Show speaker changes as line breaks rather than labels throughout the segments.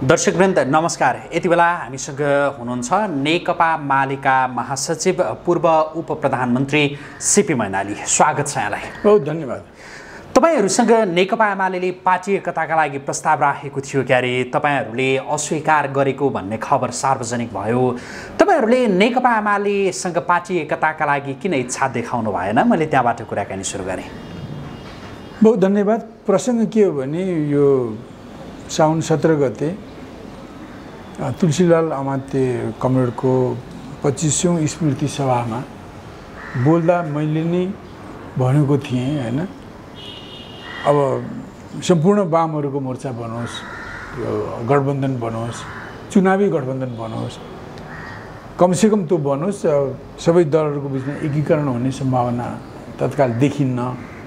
दर्शकवृन्द नमस्कार। यति बेला हामीसँग हुनुहुन्छ नेकपा मालेका महासचिव पूर्व उप प्रधानमन्त्री सीपी मैनाली। स्वागत छ यहाँलाई।
बहुत धन्यवाद।
तपाईहरुसँग नेकपा एमाले पार्टी एकताका लागि प्रस्ताव राखेको थियो क्यारे, तपाईहरुले अस्वीकार गरेको भन्ने खबर सार्वजनिक भयो। तपाईहरुले नेकपा एमालेसँग पार्टी एकताका लागि किन इच्छा देखाउनु भएन? मैले त्यहाँबाट कुराकानी सुरु गरेँ।
बहुत धन्यवाद। प्रसङ्ग के हो भने यो साउन 17 गते तुलसीलाल अमात्य कमरेडको 25औं स्मृति सभामा बोल्दा मैले नै भनेको थिएँ हैन, अब सम्पूर्ण वामहरुको मोर्चा बनोस्, यो गठबन्धन बनोस्, चुनावी गठबन्धन बनोस्, कमसेकम त्यो बनोस्, सबै दलहरुको बीचमा एकीकरण हुने सम्भावना तत्काल देखिन्न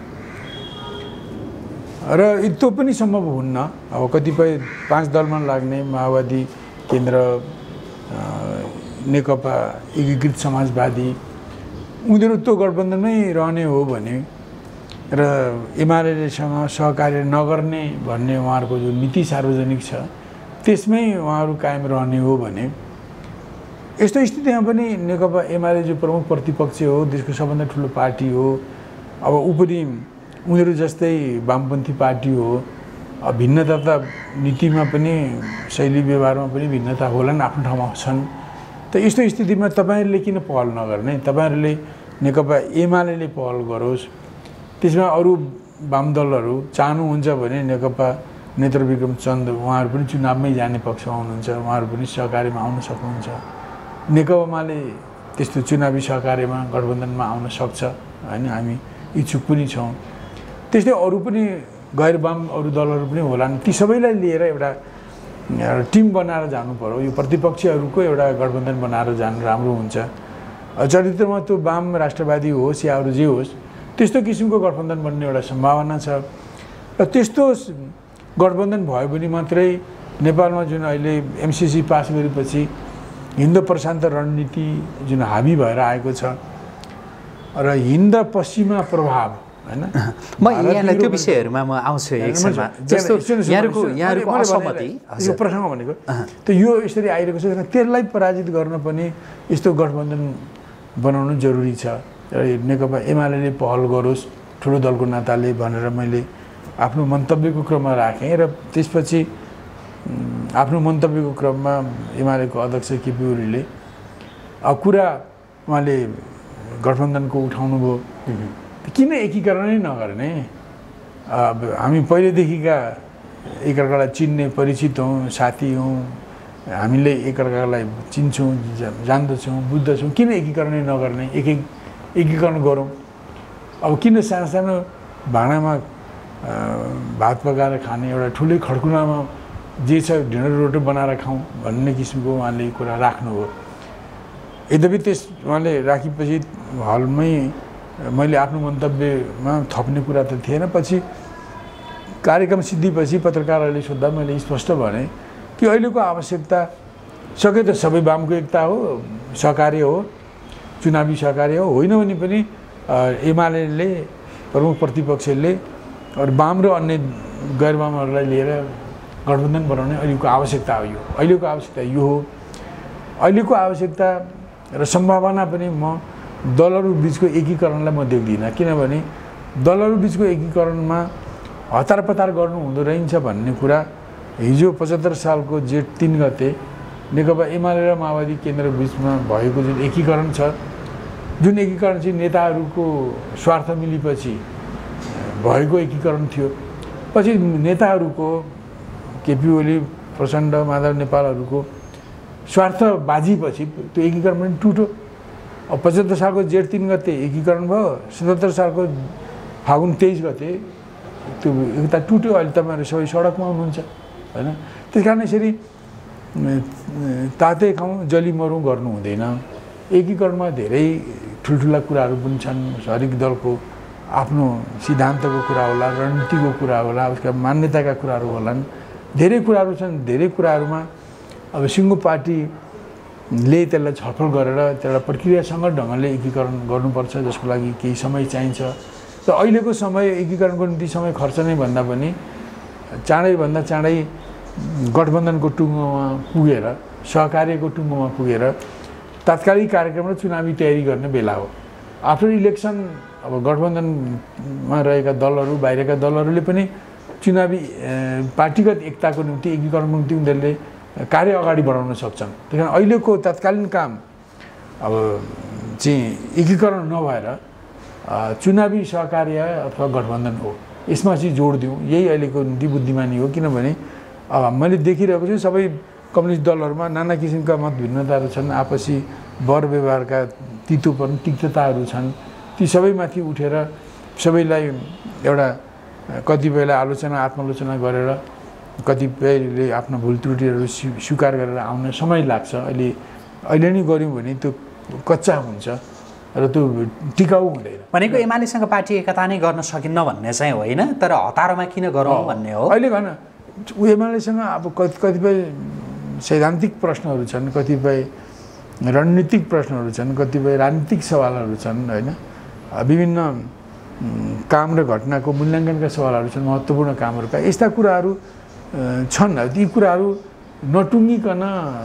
र त्यो पनि सम्भव हुन्न। अब कतिपय 5 दलमा लाग्ने माओवादी केन्द्र, नेकपा एकीकृत समाजवादी, उनीहरू त्यो गठबन्धनमै रहने हो भने र एमालेसँग सहकार्य नगर्ने भन्ने उहाँहरूको जो नीति सार्वजनिक छ त्यसमै उहाँहरू कायम रहने हो भने, यस्तो स्थितिमा पनि नेकपा एमाले जो प्रमुख प्रतिपक्ष हो, देशको सबभन्दा ठुलो पार्टी हो, अब उपरि उनीहरू जस्तै वामपन्थी पार्टी हो, भिन्नता त नीतिमा पनि शैली व्यवहारमा पनि भिन्नता होलान्, आफ्नो ठाउँमा छन्। त यस्तो स्थितिमा तपाईहरुले किन पहल नगर्ने? तपाईहरुले नेकपा एमालेले पहल गरोस्। त्यसमा अरू वाम दलहरू चाहनुहुन्छ भने नेकपा नेत्र विक्रम चन्द उहाँहरू पनि चुनावमै जाने पक्षमा हुनुहुन्छ, उहाँहरू पनि सहकार्यमा आउन सक्नुहुन्छ। नेकपा एमाले त्यस्तो चुनावी सहकार्यमा गठबन्धनमा आउन सक्छ हैन, हामी इच्छुक पनि छौँ। त्यस्तै अरू पनि गैर वाम अरू दलहरू पनि होलान्, ती सबैलाई लिएर एउटा टिम बनाएर जानु पर्यो। यो प्रतिपक्षहरूको एउटा गठबन्धन बनाएर जानु राम्रो हुन्छ। चरित्रमा त्यो वाम राष्ट्रवादी होस् या अरू जे होस्, त्यस्तो किसिमको गठबन्धन बन्ने एउटा सम्भावना छ। र त्यस्तो गठबन्धन भयो भने मात्रै नेपालमा जुन अहिले एमसीसी पास गरेपछि हिन्द प्रशान्त रणनीति जुन हाबी भएर आएको छ र हिन्द पश्चिमा प्रभाव हैन,
म यहाँलाई त्यो विषयहरुमा म आउँछु एकछिनमा। जस्तो यहाँहरुको असहमति
यो प्रसङ्ग भनेको त यो यसरी आइरहेको छ, त्यसलाई पराजित गर्न पनि यस्तो गठबन्धन बनाउनु जरुरी छ। र नेकपा एमाले पहल गरोस् ठुलो दलको नाताले भनेर मैले आफ्नो मन्तव्यको क्रममा राखेँ। र त्यसपछि आफ्नो मन्तव्यको क्रममा एमालेको अध्यक्ष केपी ओलीले कुरा उहाँले गठबन्धनको उठाउनु भयो। किन एकीकरणै नगर्ने? हामी पहिलेदेखिका एकअर्कालाई चिन्ने परिचित हौँ, साथी हौँ, हामीले एकअर्कालाई चिन्छौँ, जान्दछौँ, बुझ्दछौँ, किन एकीकरणै नगर्ने? एकीकरण गरौँ। अब किन सानो सानो भाँडामा भात पकाएर खाने, एउटा ठुलै खड्कुनामा जे छ ढिँडो रोटी बनाएर खाउँ भन्ने किसिमको उहाँले कुरा राख्नुभयो। यद्यपि उहाँले राखेपछि हलमै मैले आफ्नो मन्तव्यमा थप्ने कुरा त थिएन। पछि कार्यक्रम सिद्धिपछि पत्रकारहरूले सोद्धा मैले स्पष्ट भने कि अहिलेको आवश्यकता सके त सबै वामको एकता हो, सहकार्य हो, चुनावी सहकार्य हो, होइन भने पनि एमाले प्रमुख प्रतिपक्षले वाम र अन्य गैर वामहरूलाई लिएर गठबन्धन बनाउने अहिलेको आवश्यकता हो। यो अहिलेको आवश्यकता यो हो। अहिलेको आवश्यकता र सम्भावना पनि म दलहरू बीचको एकीकरणलाई म देख्दिनँ, किनभने दलहरू बीचको एकीकरणमा हतारपतार गर्नु हुँदो रहेछ भन्ने कुरा हिजो 75 सालको जेठ 3 गते नेकपा एमाले र माओवादी केन्द्र बीचमा भएको जुन एकीकरण छ, जुन एकीकरण चाहिँ नेताहरूको स्वार्थ मिलेपछि भएको एकीकरण थियो। पछि नेताहरूको केपी ओली, प्रचण्ड, माधव नेपालहरूको स्वार्थ बाजीपछि त्यो एकीकरण पनि टुट्यो। अब 75 सालको जेठ 3 गते एकीकरण भयो, 77 सालको फागुन 23 गते त्यो एकता टुट्यो। अहिले तपाईँहरू सबै सडकमा हुनुहुन्छ हैन। त्यस कारण यसरी तातै खाउँ जली मरौँ गर्नु हुँदैन। एकीकरणमा धेरै ठुल्ठुला कुराहरू पनि छन्। हरेक दलको आफ्नो सिद्धान्तको कुरा होला, रणनीतिको कुरा होला, उसका मान्यताका कुराहरू होलान्, धेरै कुराहरू छन्। धेरै कुराहरूमा अब सिङ्गो पार्टीले त्यसलाई छलफल गरेर त्यसलाई प्रक्रियासँग ढङ्गले एकीकरण गर्नुपर्छ, जसको लागि केही समय चाहिन्छ। र अहिलेको समय एकीकरणको निम्ति समय खर्च नै भन्दा पनि चाँडैभन्दा चाँडै गठबन्धनको टुङ्गोमा पुगेर सहकार्यको टुङ्गोमा पुगेर तात्कालिक कार्यक्रम र चुनावी तयारी गर्ने बेला हो। आफ्टर इलेक्सन अब गठबन्धनमा रहेका दलहरू बाहिरका दलहरूले पनि चुनावी पार्टीगत एकताको निम्ति एकीकरणको निम्ति उनीहरूले कार्य अगाडि बढाउन सक्छन्। त्यही कारण अहिलेको तत्कालीन काम अब चाहिँ एकीकरण नभएर चुनावी सहकार्य अथवा गठबन्धन हो, यसमा चाहिँ जोड दिउँ, यही अहिलेको निम्ति बुद्धिमानी हो। किनभने अब मैले देखिरहेको छु सबै कम्युनिस्ट दलहरूमा नाना किसिमका मत भिन्नताहरू छन्, आपसी वर व्यवहारका तिक्तताहरू छन्। ती सबैमाथि उठेर सबैलाई एउटा कतिपयलाई आत्मालोचना गरेर कतिपयले आफ्ना भुल त्रुटिहरू स्वीकार गरेर आउन समय लाग्छ। अहिले नै गऱ्यौँ भने त्यो कच्चा हुन्छ र त्यो टिकाउ हुँदैन।
भनेको एमालेसँग पार्टी एकता नै गर्न सकिन्न भन्ने चाहिँ होइन, तर हतारोमा किन गरौँ भन्ने हो।
अहिले भन एमालेसँग अब कतिपय सैद्धान्तिक प्रश्नहरू छन्, कतिपय रणनीतिक प्रश्नहरू छन्, कतिपय राजनीतिक सवालहरू छन् होइन, विभिन्न काम र घटनाको मूल्याङ्कनका सवालहरू छन्, महत्त्वपूर्ण कामहरूका यस्ता कुराहरू छन्। ती कुराहरू नटुङ्गिकन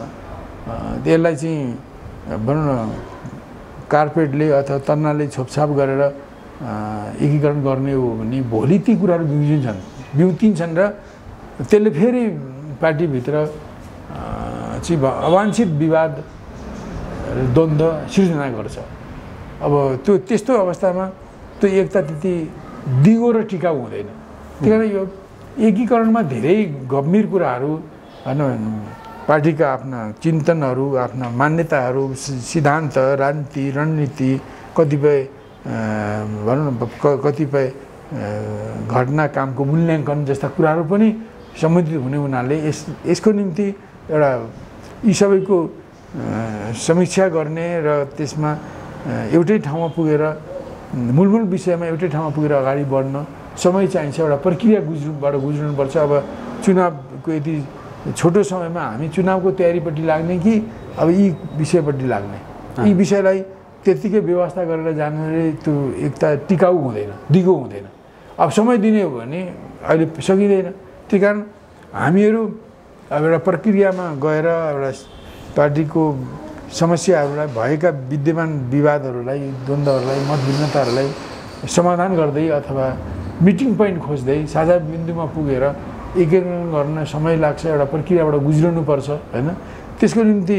यसलाई चाहिँ भनौँ न कार्पेटले अथवा तन्नाले छोपछाप गरेर एकीकरण गर्ने हो भने भोलि ती कुराहरू बिउतिन्छन् र त्यसले फेरि पार्टीभित्र चाहिँ अवाञ्छित विवाद द्वन्द्व सिर्जना गर्छ। अब त्यो त्यस्तो अवस्थामा त्यो एकता त्यति दिगो र टिकाउ हुँदैन। त्यही कारण यो एकीकरणमा धेरै गम्भीर कुराहरू होइन, पार्टीका आफ्ना चिन्तनहरू, आफ्ना मान्यताहरू, सिद्धान्त, राजनीति, रणनीति, कतिपय भनौँ न कतिपय घटना कामको मूल्याङ्कन जस्ता कुराहरू पनि सम्बन्धित हुने हुनाले यसको निम्ति एउटा यी सबैको समीक्षा गर्ने र त्यसमा एउटै ठाउँमा पुगेर मूलमूल विषयमा एउटै ठाउँमा पुगेर अगाडि बढ्न समय चाहिन्छ, एउटा प्रक्रियाबाट गुज्रनुपर्छ। अब चुनावको यति छोटो समयमा हामी चुनावको तयारीपट्टि लाग्ने कि अब यी विषयपट्टि लाग्ने, यी विषयलाई त्यत्तिकै व्यवस्था गरेर जानुले त्यो एकता टिकाउ हुँदैन, दिगो हुँदैन। अब समय दिने हो भने अहिले सकिँदैन। त्यही कारण हामीहरू अब एउटा प्रक्रियामा गएर एउटा पार्टीको समस्याहरूलाई, भएका विद्यमान विवादहरूलाई, द्वन्द्वहरूलाई, मतभिन्नताहरूलाई समाधान गर्दै अथवा मिटिङ पोइन्ट खोज्दै साझा बिन्दुमा पुगेर एकीकरण गर्न समय लाग्छ, एउटा प्रक्रियाबाट गुज्रनुपर्छ होइन। त्यसको निम्ति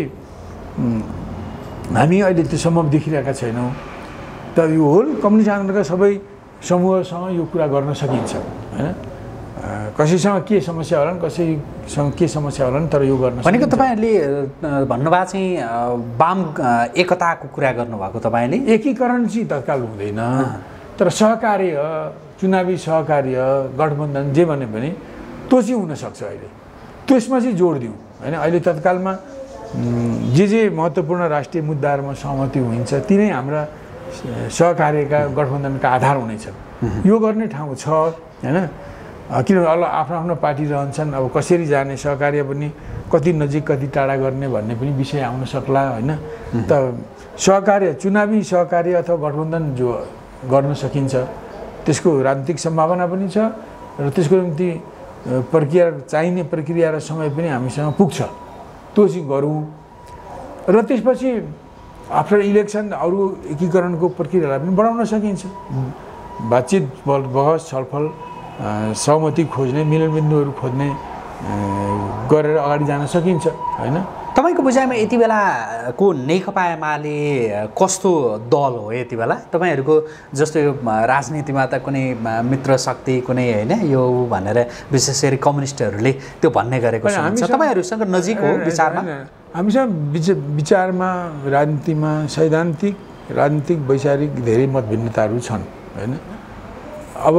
हामी अहिले त्यो सम्भव देखिरहेका छैनौँ। त यो होल कम्युनिस्ट आन्दोलनका सबै समूहसँग यो कुरा गर्न सकिन्छ होइन। कसैसँग के समस्या होलान्, कसैसँग के समस्या होलान्, तर यो गर्न
भनेको तपाईँहरूले भन्नुभएको चाहिँ वाम एकताको कुरा गर्नुभएको। तपाईँले
एकीकरण चाहिँ तत्काल हुँदैन, तर सहकार्य, चुनावी सहकार्य, गठबन्धन जे भने पनि त्यो चाहिँ हुनसक्छ। अहिले त्यसमा चाहिँ जोड दिउँ होइन। अहिले तत्कालमा जे महत्त्वपूर्ण राष्ट्रिय मुद्दाहरूमा सहमति हुन्छ ती नै हाम्रा सहकार्यका गठबन्धनका आधार हुनेछन्। यो गर्ने ठाउँ छ होइन। किनभने आफ्नो आफ्नो पार्टी रहन्छन्, अब कसरी जाने सहकार्य पनि कति नजिक कति टाढा गर्ने भन्ने पनि विषय आउन सक्ला होइन। त सहकार्य, चुनावी सहकार्य अथवा गठबन्धन जो गर्न सकिन्छ त्यसको राजनीतिक सम्भावना पनि छ र त्यसको निम्ति चाहिने प्रक्रिया र समय पनि हामीसँग पुग्छ। त्यो चाहिँ गरौँ र त्यसपछि आफ्टर इलेक्सन अरू एकीकरणको प्रक्रियालाई पनि बढाउन सकिन्छ। बातचित, बहस, छलफल, सहमति खोज्ने, मिलनबिन्दुहरू खोज्ने गरेर अगाडि जान सकिन्छ होइन।
तपाईँको बुझाइमा यति बेलाको नेकपा एमाले कस्तो दल हो यति बेला? तपाईँहरूको जस्तो यो राजनीतिमा त कुनै मित्र शक्ति कुनै होइन यो भनेर विशेष गरी कम्युनिस्टहरूले त्यो भन्ने गरेको छ। तपाईँहरूसँग नजिक हो विचारमा?
हामीसँग विचारमा, राजनीतिमा सैद्धान्तिक, राजनीतिक, वैचारिक धेरै मतभिन्नताहरू छन् होइन। अब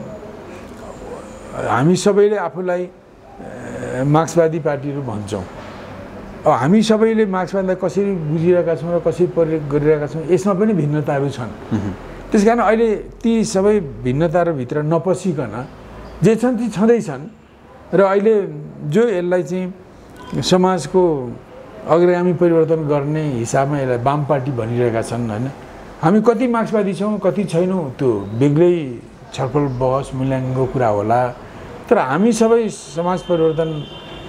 हामी सबैले आफूलाई मार्क्सवादी पार्टीहरू भन्छौँ। अब हामी सबैले मार्क्सवादलाई कसरी बुझिरहेका छौँ र कसरी प्रयोग गरिरहेका छौँ यसमा पनि भिन्नताहरू छन्। त्यस कारण अहिले ती सबै भिन्नताहरूभित्र नपसिकन जे छन् ती छँदैछन् र अहिले जो यसलाई चाहिँ समाजको अग्रगामी परिवर्तन गर्ने हिसाबमा यसलाई वाम पार्टी भनिरहेका छन् होइन। हामी कति मार्क्सवादी छौँ कति छैनौँ त्यो बेग्लै छलफल, बहस, मूल्याङ्कनको कुरा होला। तर हामी सबै समाज परिवर्तन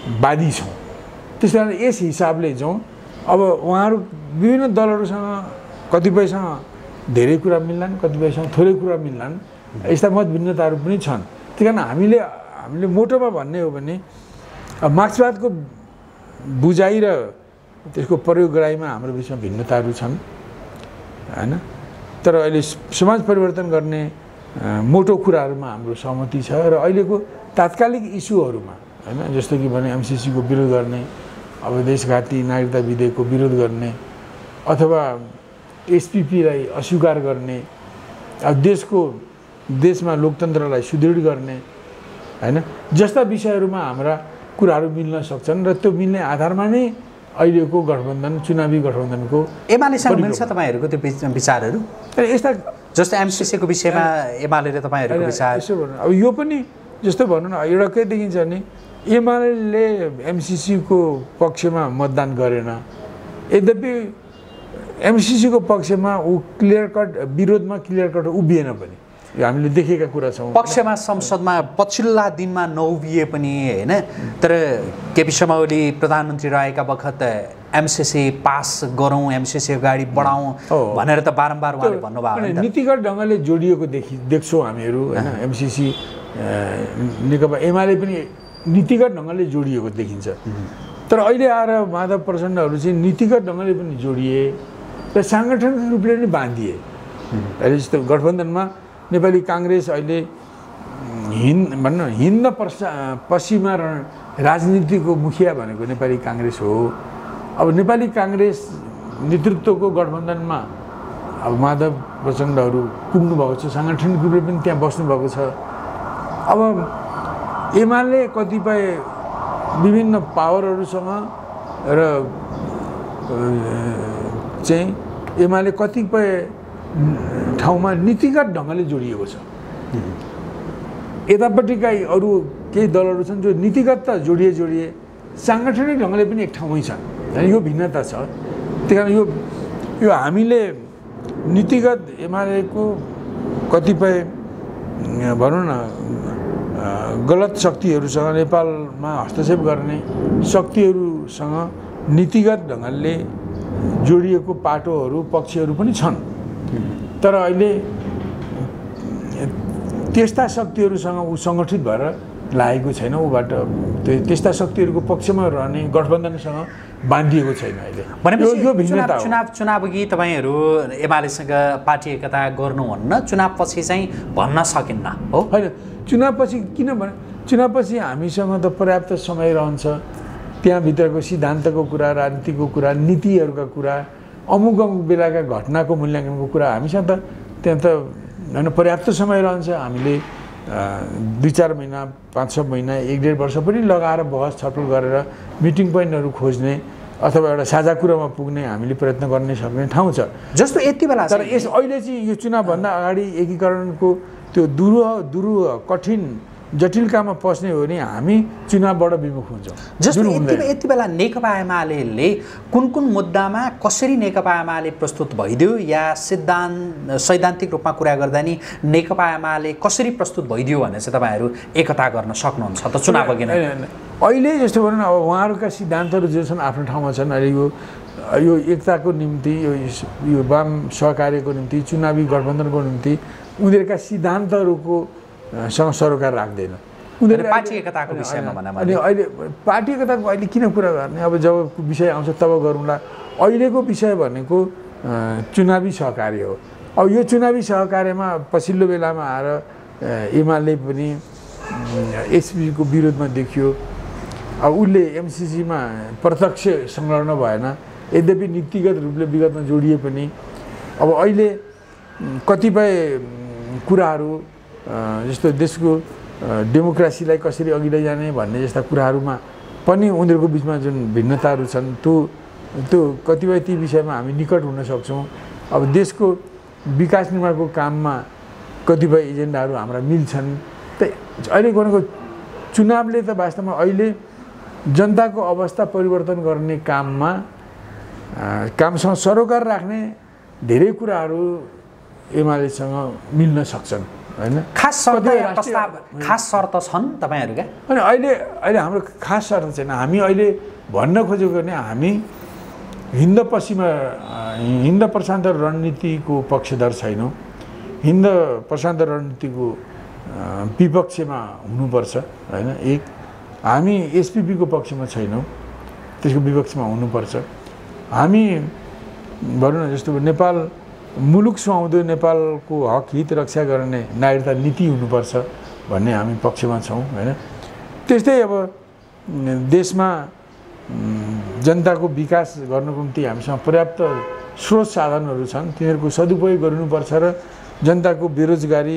वादी छौँ। त्यस कारण यस हिसाबले चाहिँ अब उहाँहरू विभिन्न दलहरूसँग कतिपयसँग धेरै कुरा मिल्लान्, कतिपयसँग थोरै कुरा मिल्लान्, यस्ता मत भिन्नताहरू पनि छन्। त्यही कारण हामीले मोटोमा भन्ने हो भने मार्क्सवादको बुझाइ र त्यसको प्रयोग गराइमा हाम्रो बिचमा भिन्नताहरू छन् हैन। तर अहिले समाज परिवर्तन गर्ने मोटो कुराहरूमा हाम्रो सहमति छ र अहिलेको तात्कालिक इस्युहरूमा हैन, जस्तो कि भने एमसीसी को विरोध गर्ने, अब देशघाती नागरिकता विधेयकको विरोध गर्ने अथवा एसपीपीलाई अस्वीकार गर्ने, अब देशमा लोकतन्त्रलाई सुदृढ गर्ने हैन, जस्ता विषयहरूमा हाम्रा कुराहरू मिल्न सक्छन् र त्यो मिल्ने आधारमा नै अहिलेको गठबन्धन, चुनावी गठबन्धनको
एमालेसँग मिल्छ तपाईँहरूको त्यो विचारहरू?
यस्ता
जस्तो एमसीसीको विषयमा एमाले र तपाईँहरूको विचार
यसो भन्नु, अब यो पनि जस्तो भनौँ न, एउटा के देखिन्छ भने एमाले एमसीसीको पक्षमा मतदान गरेन, यद्यपि एमसीसीको पक्षमा ऊ क्लियर कट विरोधमा क्लियर कट उभिएन पनि, यो हामीले देखेका कुरा छौँ।
पक्षमा संसदमा पछिल्ला दिनमा नउभिए पनि होइन, तर केपी शर्मा ओली प्रधानमन्त्री रहेका बखत एमसीसी पास गरौँ, एमसीसी अगाडि बढाउँ भनेर त बारम्बार उहाँले भन्नुभयो।
नीतिगत ढङ्गले जोडिएको देख्छौँ हामीहरू होइन। एमसीसी नेकपा एमाले पनि नीतिगत ढङ्गले जोडिएको देखिन्छ। तर अहिले आएर माधव प्रचण्डहरू चाहिँ नीतिगत ढङ्गले पनि जोडिए र साङ्गठनिक रूपले पनि बाँधिए। अहिले जस्तो गठबन्धनमा नेपाली काङ्ग्रेस अहिले हिन्द पश्चिमा राजनीतिको मुखिया भनेको नेपाली काङ्ग्रेस हो। अब नेपाली काङ्ग्रेस नेतृत्वको गठबन्धनमा अब माधव प्रचण्डहरू पुग्नु भएको छ, साङ्गठनिक रूपले पनि त्यहाँ बस्नुभएको छ। अब एमाले कतिपय विभिन्न पावरहरूसँग र चाहिँ एमाले कतिपय ठाउँमा नीतिगत ढङ्गले जोडिएको छ। यतापट्टिका अरू केही दलहरू छन् जो नीतिगत त जोडिए साङ्गठनिक ढङ्गले पनि एक ठाउँमै छन्, यो भिन्नता छ। त्यही कारण यो हामीले नीतिगत एमालेको कतिपय भनौँ न गलत शक्तिहरूसँग, नेपालमा हस्तक्षेप गर्ने शक्तिहरूसँग नीतिगत ढङ्गले जोडिएको पाटोहरू पक्षहरू पनि छन्। तर अहिले त्यस्ता शक्तिहरूसँग ऊ सङ्गठित भएर लागेको छैन, ऊबाट त्यस्ता शक्तिहरूको पक्षमा रहने गठबन्धनसँग बाँधिएको छैन अहिले।
भनेपछि यो भिन्नता हो। चुनाव अघि तपाईँहरू एमालेसँग पार्टी एकता गर्नुहुन्न, चुनावपछि चाहिँ भन्न सकिन्न हो?
होइन, चुनावपछि किन भने चुनावपछि हामीसँग त पर्याप्त समय रहन्छ, त्यहाँभित्रको सिद्धान्तको कुरा, राजनीतिको कुरा, नीतिहरूका कुरा, अमुक बेलाका घटनाको मूल्याङ्कनको कुरा हामीसँग त त्यहाँ त होइन पर्याप्त समय रहन्छ। हामीले 2-4 महिना, 5-6 महिना, 1-1.5 वर्ष पनि लगाएर बहस छलफल गरेर मिटिङ पोइन्टहरू खोज्ने अथवा एउटा साझा कुरामा पुग्ने हामीले प्रयत्न गर्ने सक्ने ठाउँ छ।
जस्तो यति बेला
तर अहिले चाहिँ यो चुनावभन्दा अगाडि एकीकरणको त्यो दुरूह कठिन जटिल काममा पस्ने हो भने हामी चुनावबाट विमुख हुन्छौँ।
जस्तो यति बेला नेकपा एमाले कुन मुद्दामा कसरी नेकपा एमाले प्रस्तुत भइदियो, या सैद्धान्तिक रूपमा कुरा गर्दा नि नेकपा एमाले कसरी प्रस्तुत भइदियो भने चाहिँ तपाईँहरू एकता गर्न सक्नुहुन्छ त चुनाव अघि नै?
अहिले जस्तो भनौँ न, अब उहाँहरूका सिद्धान्तहरू जो छन् आफ्नो ठाउँमा छन्। अहिले यो एकताको निम्ति, यो वाम सहकार्यको निम्ति, चुनावी गठबन्धनको निम्ति उनीहरूका सिद्धान्तहरूको सँग सरोकार राख्दैन।
उनीहरू पार्टी एकताको विषयमा भन्न
अनि अहिले पार्टी एकताको अहिले किन कुरा गर्ने, अब जब विषय आउँछ तब गरौँला। अहिलेको विषय भनेको चुनावी सहकार्य हो। अब यो चुनावी सहकार्यमा पछिल्लो बेलामा आएर एमाले पनि एसपीको विरोधमा देखियो। अब उसले एमसीसीमा प्रत्यक्ष संलग्न भएन, यद्यपि नीतिगत रूपले विगतमा जोडिए पनि अब अहिले कतिपय कुराहरू जस्तो देशको डेमोक्रेसीलाई कसरी अघि लैजाने भन्ने जस्ता कुराहरूमा पनि उनीहरूको बिचमा जुन भिन्नताहरू छन् त्यो कतिपय ती विषयमा हामी निकट हुन सक्छौँ। अब देशको विकास निर्माणको काममा कतिपय एजेन्डाहरू हाम्रा मिल्छन्। त अहिले गरेको चुनावले त वास्तवमा अहिले जनताको अवस्था परिवर्तन गर्ने कामसँग सरोकार राख्ने धेरै कुराहरू एमालेसँग मिल्न सक्छन् होइन।
खास शर्त या प्रस्ताव खास शर्त छन् तपाईँहरूका?
अनि अहिले हाम्रो खास शर्त छैन। हामी अहिले भन्न खोजेको भने हामी हिन्द प्रशान्त रणनीतिको पक्षधर छैनौँ। हिन्द प्रशान्त रणनीतिको विपक्षमा हुनुपर्छ होइन। एक हामी एसपिपीको पक्षमा छैनौँ, त्यसको विपक्षमा हुनुपर्छ। हामी भनौँ न जस्तो नेपाल मुलुक सुहाउँदो नेपालको हक हित रक्षा गर्ने नागरिकता नीति हुनुपर्छ भन्ने हामी पक्षमा छौँ होइन। त्यस्तै अब देशमा जनताको विकास गर्नको निम्ति हामीसँग पर्याप्त स्रोत साधनहरू छन्, तिनीहरूको सदुपयोग गर्नुपर्छ र जनताको बेरोजगारी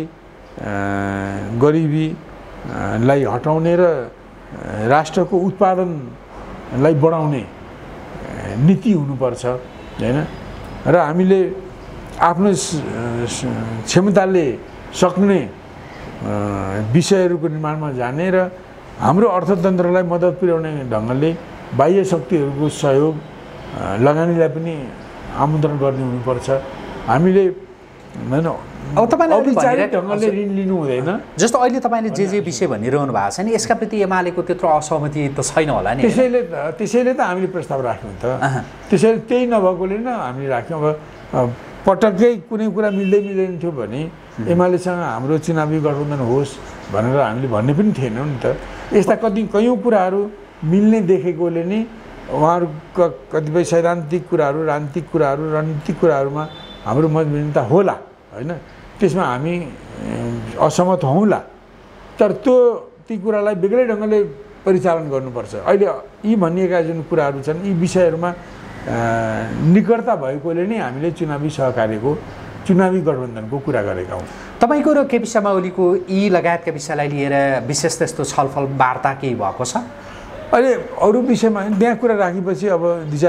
गरिबीलाई हटाउने र राष्ट्रको उत्पादनलाई बढाउने नीति हुनुपर्छ होइन। र हामीले आफ्नो क्षमताले सक्ने विषयहरूको निर्माणमा जाने र हाम्रो अर्थतन्त्रलाई मद्दत पुर्याउने ढङ्गले बाह्य शक्तिहरूको सहयोग लगानीलाई पनि आमन्त्रण गर्ने हुनुपर्छ। हामीले होइन
अब तपाईँले
औपचारिक ढङ्गले ऋण लिनु हुँदैन।
जस्तो अहिले तपाईँले जे विषय भनिरहनु भएको छ नि, यसका प्रति एमालेको त्यत्रो असहमति त छैन होला नि?
त्यसैले त हामीले प्रस्ताव राख्यौँ त। त्यसैले त्यही नभएकोले नै हामीले राख्यौँ। अब पटक्कै कुनै कुरा मिल्दैन थियो भने एमालेसँग हाम्रो चुनावी गठबन्धन होस् भनेर हामीले भन्ने पनि थिएनौँ नि त। यस्ता कयौँ कुराहरू मिल्ने देखेकोले नै उहाँहरूका कतिपय सैद्धान्तिक कुराहरू, राजनीतिक कुराहरू, रणनीतिक कुराहरूमा हाम्रो मतभिन्नता होला होइन। त्यसमा हामी असहमत हौँला, तर ती कुरालाई बेग्लै ढङ्गले परिचालन गर्नुपर्छ। अहिले यी भनिएका जुन कुराहरू छन् यी विषयहरूमा निकटता भएकोले नै हामीले चुनावी सहकार्यको, चुनावी गठबन्धनको कुरा गरेका हौँ।
तपाईँको र केपी शर्मा ओलीको यी लगायतका विषयलाई लिएर विशेष त्यस्तो छलफल वार्ता केही भएको छ?
अहिले अरू विषयमा त्यहाँ कुरा राखेपछि अब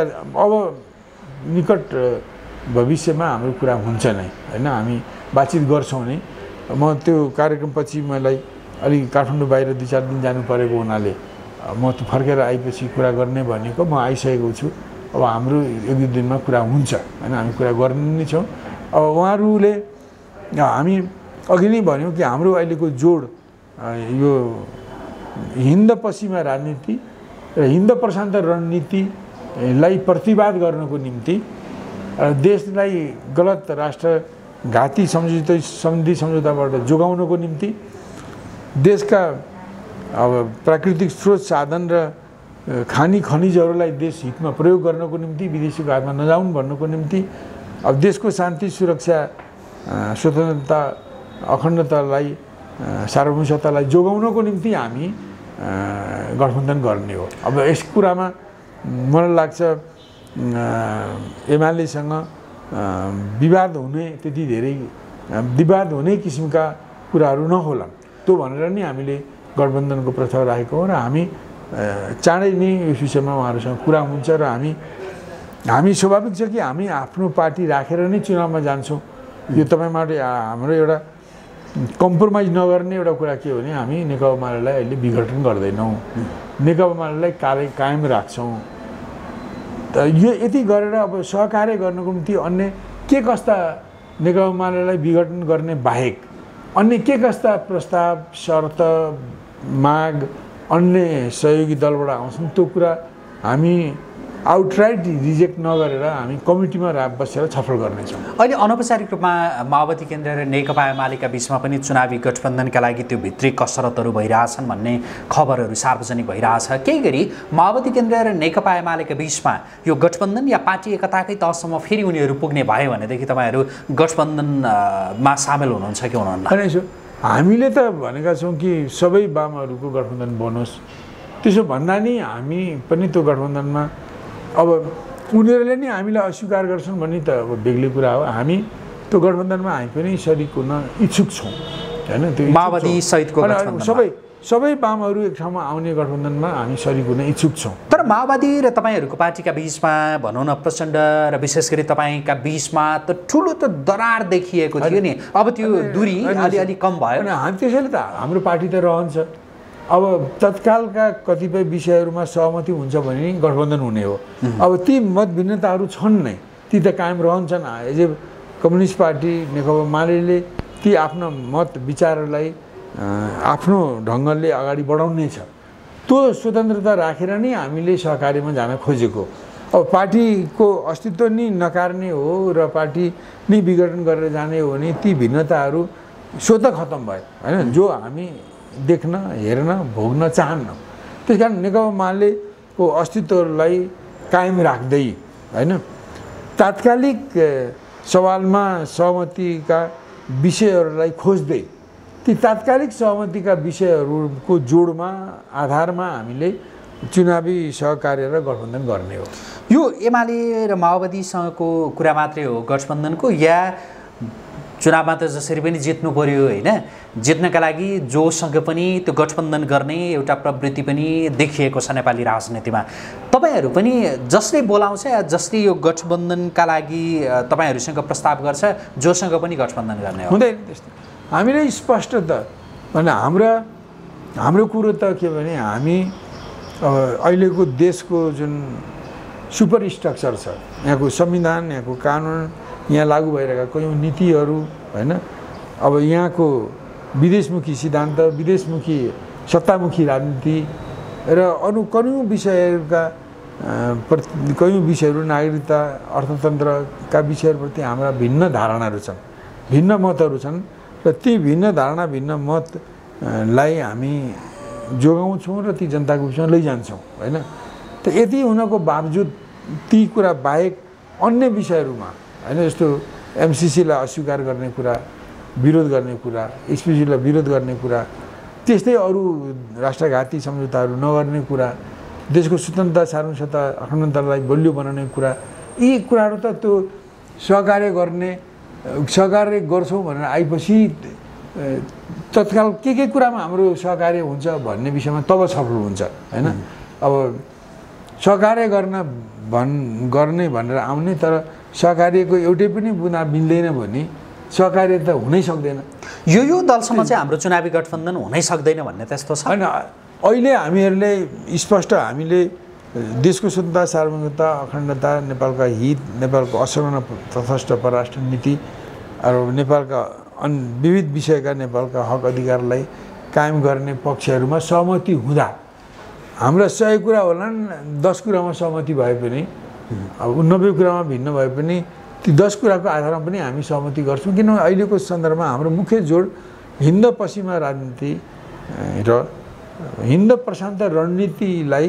निकट भविष्यमा हाम्रो कुरा हुन्छ नै होइन। हामी बातचित गर्छौँ नै। म त्यो कार्यक्रमपछि मलाई अलिक काठमाडौँ बाहिर 2-4 दिन जानु परेको हुनाले म फर्केर आएपछि कुरा गर्ने भनेको म आइसकेको छु। अब हाम्रो 1-2 दिनमा कुरा हुन्छ होइन। हामी कुरा गर्ने नै छौँ। अब उहाँहरूले हामी अघि नै भन्यौँ कि हाम्रो अहिलेको जोड यो हिन्द पश्चिमा राजनीति र हिन्द प्रशान्त रणनीतिलाई प्रतिवाद गर्नको निम्ति देशलाई गलत राष्ट्रघाती सन्धि सम्झौताबाट जोगाउनको निम्ति देशका अब प्राकृतिक स्रोत साधन र खनिजहरूलाई देश हितमा प्रयोग गर्नको निम्ति, विदेशीको हातमा नजाउन् भन्नको निम्ति, अब देशको शान्ति, सुरक्षा, स्वतन्त्रता, अखण्डतालाई, सार्वभौमिकतालाई जोगाउनको निम्ति हामी गठबन्धन गर्ने हो। अब यस कुरामा मलाई लाग्छ एमालेसँग विवाद हुने किसिमका कुराहरू नहोलान्, त्यो भनेर नि हामीले गठबन्धनको प्रस्ताव राखेको हो। र हामी चाँडै नै यस विषयमा उहाँहरूसँग कुरा हुन्छ र हामी स्वाभाविक छ कि हामी आफ्नो पार्टी राखेर नै चुनावमा जान्छौँ। यो तपाईँबाट हाम्रो एउटा कम्प्रोमाइज नगर्ने एउटा कुरा के हो भने हामी नेकपा एमालेलाई अहिले विघटन गर्दैनौँ, नेकपा एमालेलाई कायम राख्छौँ। त यो यति गरेर अब सहकार्य गर्नको निम्ति अन्य के कस्ता नेकपा एमालेलाई विघटन गर्ने बाहेक अन्य के कस्ता प्रस्ताव, शर्त, माग अन्य सहयोगी दलबाट आउँछन् त्यो कुरा हामी आउटराइट रिजेक्ट नगरेर हामी कमिटीमा बसेर छलफल गर्नेछौँ।
अहिले अनौपचारिक रूपमा माओवादी केन्द्र र नेकपा एमालेका बीचमा पनि चुनावी गठबन्धनका लागि त्यो भित्री कसरतहरू भइरहेछन् भन्ने खबरहरू सार्वजनिक भइरहेछ। केही गरी माओवादी केन्द्र र नेकपा एमालेका बीचमा यो गठबन्धन या पार्टी एकताकै तहसम्म फेरि उनीहरू पुग्ने भयो भनेदेखि तपाईँहरू गठबन्धनमा सामेल हुनुहुन्छ कि हुनुहुन्न?
हामीले त भनेका छौँ कि सबै वामहरूको गठबन्धन बनोस्। त्यसो भन्दा नि हामी पनि त्यो गठबन्धनमा अब उनीहरूले नै हामीलाई अस्वीकार गर्छन् भन्ने त अब बेग्लै कुरा हो। हामी त्यो गठबन्धनमा हामी पनि सरिक हुन इच्छुक छौँ होइन। त्यो
माओवादी सहितको
सबै वामहरू एक ठाउँमा आउने गठबन्धनमा हामी सरिक हुन इच्छुक छौँ।
तर माओवादी र तपाईँहरूको पार्टीका बीचमा भनौँ न प्रचण्ड र विशेष गरी तपाईँका बीचमा त ठुलो त दरार देखिएको थियो नि। अब त्यो दूरी अलिअलि कम भयो।
त्यसैले त हाम्रो पार्टी त रहन्छ। अब तत्कालका कतिपय विषयहरूमा सहमति हुन्छ भने गठबन्धन हुने हो। अब ती मतभिन्नताहरू छन् नै, ती त कायम रहन्छन्। As a communist party Nekapa UML ती आफ्नो मत विचारलाई आफ्नो ढङ्गले अगाडि बढाउने छ। त्यो स्वतन्त्रता राखेर नै हामीले सहकार्यमा जान खोजेको। अब पार्टीको अस्तित्व नै नकार्ने हो र पार्टी नै विघटन गरेर जाने हो भने ती भिन्नताहरू स्वत खत्तम भयो हैन, जो हामी देख्न हेर्न भोग्न चाहन्न। त्यस कारण नेकपा मालेको अस्तित्वलाई कायम राख्दै हैन, तात्कालिक सवालमा सहमतिका विषयहरूलाई खोज्दै ती तात्कालिक सहमतिका विषयहरूको जोडमा आधारमा हामीले चुनावी सहकार्य र गठबन्धन गर्ने हो।
यो एमाले र माओवादीसँगको कुरा मात्रै हो गठबन्धनको, या चुनावमा त जसरी पनि जित्नु पर्यो होइन, जित्नका लागि जोसँग पनि त्यो गठबन्धन गर्ने एउटा प्रवृत्ति पनि देखिएको छ नेपाली राजनीतिमा। तपाईहरू पनि जसले बोलाउँछ या जसले यो गठबन्धनका लागि तपाईहरूसँग प्रस्ताव गर्छ, जोसँग पनि गठबन्धन गर्ने हो?
हुँदैन त्यस्तो। हामीले स्पष्ट त भने हाम्रो कुरो त के भने हामी अब अहिलेको देशको जुन सुपर स्ट्रक्चर छ, यहाँको संविधान, यहाँको कानुन, यहाँ लागू भइरहेका कयौँ नीतिहरू होइन, अब यहाँको विदेशमुखी सिद्धान्त, विदेशमुखी सत्तामुखी राजनीति र कयौँ विषयहरू नागरिकता, अर्थतन्त्रका विषयहरूप्रति हाम्रा भिन्न धारणाहरू छन्, भिन्न मतहरू छन् र ती भिन्न धारणा, भिन्न मतलाई हामी जोगाउँछौँ र ती जनताको बिचमा लैजान्छौँ होइन। त यति हुनको बावजुद ती कुरा बाहेक अन्य विषयहरूमा होइन, जस्तो एमसिसीलाई अस्वीकार गर्ने कुरा, विरोध गर्ने कुरा, एसपिजीलाई विरोध गर्ने कुरा, त्यस्तै अरू राष्ट्रघाती सम्झौताहरू नगर्ने कुरा, देशको स्वतन्त्रता, सार्वभौमिकता, अखण्डतालाई बलियो बनाउने कुरा, यी कुराहरू त त्यो सहकार्य गर्छौँ भनेर आएपछि तत्काल के कुरामा हाम्रो सहकार्य हुन्छ भन्ने विषयमा तब छलफल हुन्छ होइन। अब सहकार्य गर्ने भनेर आउने, तर सहकार्यको एउटै पनि बुँदा मिल्दैन भने सहकार्य त हुनै सक्दैन।
यो दलसम्म चाहिँ हाम्रो चुनावी गठबन्धन हुनै सक्दैन भन्ने त्यस्तो छ
होइन। अहिले हामीहरूले स्पष्ट हामीले देशको स्वतन्त्रता, सार्वभौमिकता, अखण्डता, नेपालका हित, नेपालको असमान तटस्थ परराष्ट्र नीति र नेपालका विविध विषयका नेपालका हक अधिकारलाई कायम गर्ने पक्षहरूमा सहमति हुँदा हाम्रा 100 कुरा होलान्, 10 कुरामा सहमति भए पनि, अब 90 कुरामा भिन्न भए पनि ती 10 कुराको आधारमा पनि हामी सहमति गर्छौँ। किनभने अहिलेको सन्दर्भमा हाम्रो मुख्य जोड हिन्द पश्चिमा राजनीति र हिन्द प्रशान्त रणनीतिलाई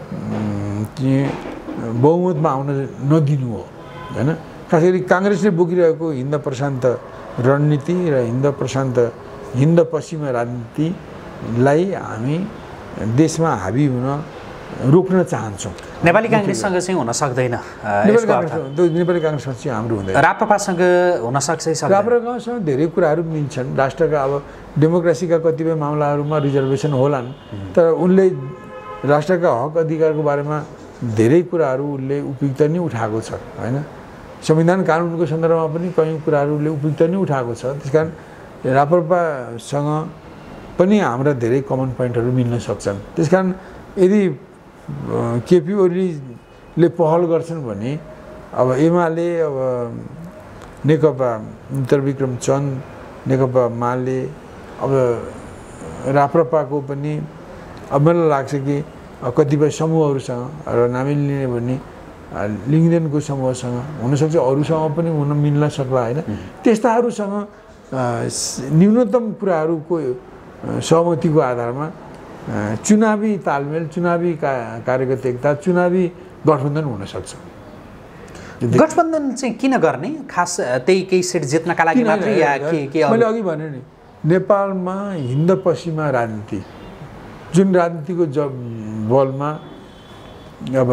बहुमतमा आउन नदिनु हो होइन। खास गरी काङ्ग्रेसले बोकिरहेको हिन्द प्रशान्त रणनीति र हिन्द पश्चिमा राजनीतिलाई हामी देशमा हाबी हुन रोक्न चाहन्छौँ।
नेपाली काङ्ग्रेससँग चाहिँ हुन सक्दैन,
नेपाली काङ्ग्रेससँग चाहिँ हाम्रो हुँदैन।
राप्रपासँग हुन सक्छ?
राप्रपासँग धेरै कुराहरू मिल्छन्। राष्ट्रका अब डेमोक्रेसीका कतिपय मामलाहरूमा रिजर्भेसन होलान्, तर उनले राष्ट्रका हक अधिकारको बारेमा धेरै कुराहरू उसले उपयुक्त नै उठाएको छ होइन। संविधान कानुनको सन्दर्भमा पनि कयौँ कुराहरूले उपयुक्त नै उठाएको छ। त्यसकारण राप्रपासँग पनि हाम्रा धेरै कमन पोइन्टहरू मिल्न सक्छन्। त्यसकारण यदि केपी ओलीले पहल गर्छन् भने अब एमाले, अब नेकपा इन्टरविक्रम चन्द, नेकपा माले, अब राप्रपाको पनि अब मलाई लाग्छ कि कतिपय समूहहरूसँग र नमिल्ने भने लिङ्गदेनको समूहसँग हुनसक्छ, अरूसँग पनि हुन मिल्न सक्ला होइन। त्यस्ताहरूसँग न्यूनतम कुराहरूको सहमतिको आधारमा चुनावी तालमेल, चुनावी कार्यगत एकता, चुनावी गठबन्धन हुनसक्छ।
गठबन्धन चाहिँ किन गर्ने? खास त्यही केही सिट जित्नका लागि मात्रै या के?
मैले अघि भने नि, नेपालमा हिन्द पश्चिमा राजनीति जुन राजनीतिको बलमा अब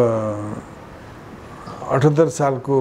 78 सालको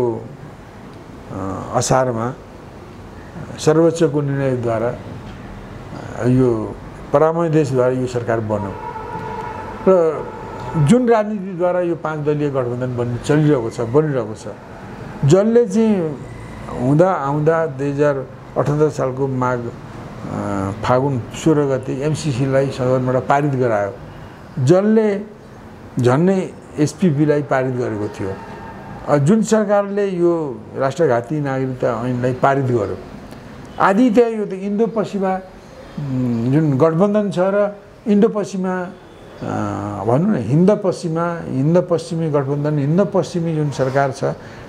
असारमा सर्वोच्चको निर्णयद्वारा यो परामर्शद्वारा यो सरकार बन्यो र जुन राजनीतिद्वारा यो 5 दलीय गठबन्धन बनिरहेको छ, जसले चाहिँ हुँदा आउँदा 2078 सालको माघ फागुन 16 गते एमसिसीलाई संसदबाट पारित गरायो, जसले झन्नै एसपिपीलाई पारित गरेको थियो, जुन सरकारले यो राष्ट्रघाती नागरिकता ऐनलाई पारित गर्यो, आदि त्यहाँ यो इन्डो पश्चिमा जुन गठबन्धन छ र इन्डो पश्चिमा भनौँ न हिन्द पश्चिमी गठबन्धन हिन्द पश्चिमी जुन सरकार छ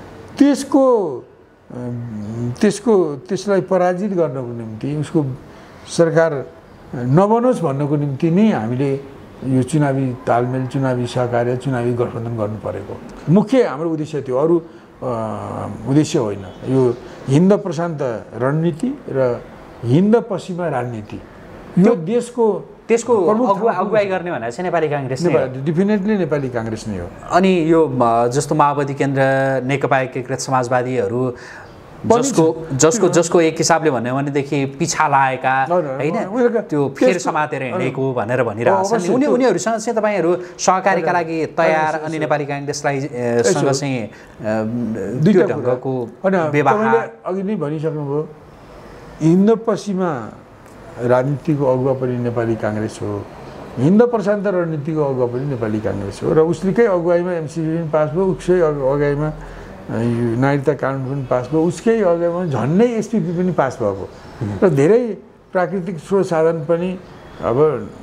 त्यसलाई पराजित गर्नको निम्ति उसको सरकार नबनोस् भन्नको निम्ति नै हामीले यो चुनावी तालमेल चुनावी सहकार्य चुनावी गठबन्धन गर्नु परेको मुख्य हाम्रो उद्देश्य थियो अरू उद्देश्य होइन यो हिन्द प्रशान्त रणनीति र हिन्द पश्चिमा राजनीति यो
त्यसको अगुवाई गर्ने भनेर चाहिँ नेपाली काङ्ग्रेस नै हो
डेफिनेटली नेपाली काङ्ग्रेस नै हो
अनि यो जस्तो माओवादी केन्द्र नेकपा एकीकृत समाजवादीहरू जसको एक हिसाबले भन्यो भनेदेखि पिछा लागेका होइन त्यो फेर समातेर हिँडेको भनेर भनिरहेको छ उनीहरूसँग चाहिँ तपाईँहरू सहकारीका लागि तयार अनि नेपाली काङ्ग्रेसलाई सँग चाहिँ
दुईटा
ढङ्गको
व्यवहार अघि नै भनिसक्नुभयो हिन्द पश्चिमा राजनीतिको अगुवा पनि नेपाली काङ्ग्रेस हो हिन्द प्रशान्त रणनीतिको अगुवा पनि नेपाली काङ्ग्रेस हो र उसकै अगुवाईमा एमसिपी पनि पास भयो उसकै अगुवाईमा नागरिकता कानुन पनि पास भयो उसकै अगुवाईमा झन्डै एसपिपी पनि पास भएको र धेरै प्राकृतिक स्रोत साधन पनि अब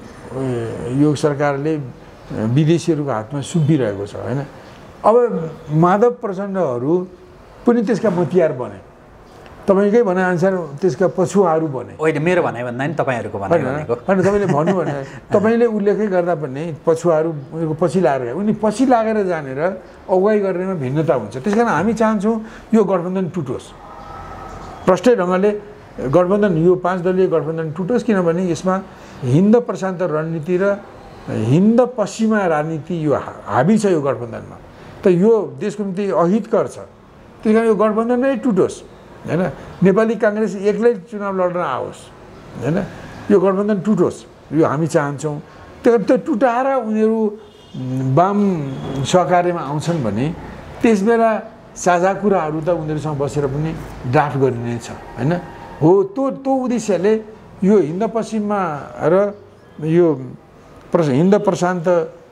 यो सरकारले विदेशीहरूको हातमा सुम्पिरहेको छ होइन अब माधव प्रचण्डहरू पनि त्यसका मतियार बने तपाईँकै भनाइअनुसार त्यसका पछुवाहरू बने
होइन मेरो भनाइ भन्दा नि तपाईँहरूको भनाइ भनेको
होइन तपाईँले भन्नु भने तपाईँले उल्लेखै गर्दा पनि पछुवाहरू उनीहरूको पछि लागेर उनी पछि लागेर जानेर अगुवाई गर्नेमा भिन्नता हुन्छ त्यस कारण हामी चाहन्छौँ यो गठबन्धन टुटोस् प्रष्टै ढङ्गले गठबन्धन यो 5 दलीय गठबन्धन टुटोस् किनभने यसमा हिन्द प्रशान्त रणनीति र हिन्द पश्चिमा राजनीति यो हाबी छ यो गठबन्धनमा त यो देशको निम्ति अहितकर छ त्यस कारण यो गठबन्धन नै टुटोस् होइन नेपाली काङ्ग्रेस एक्लै चुनाव लड्न आओस् होइन यो गठबन्धन टुटोस् यो हामी चाहन्छौँ त्यो टुटाएर उनीहरू वाम सहकार्यमा आउँछन् भने त्यसबेला साझा कुराहरू त उनीहरूसँग बसेर पनि ड्राफ्ट गरिनेछ होइन हो त्यो उद्देश्यले यो हिन्द पश्चिममा र यो हिन्द प्रशान्त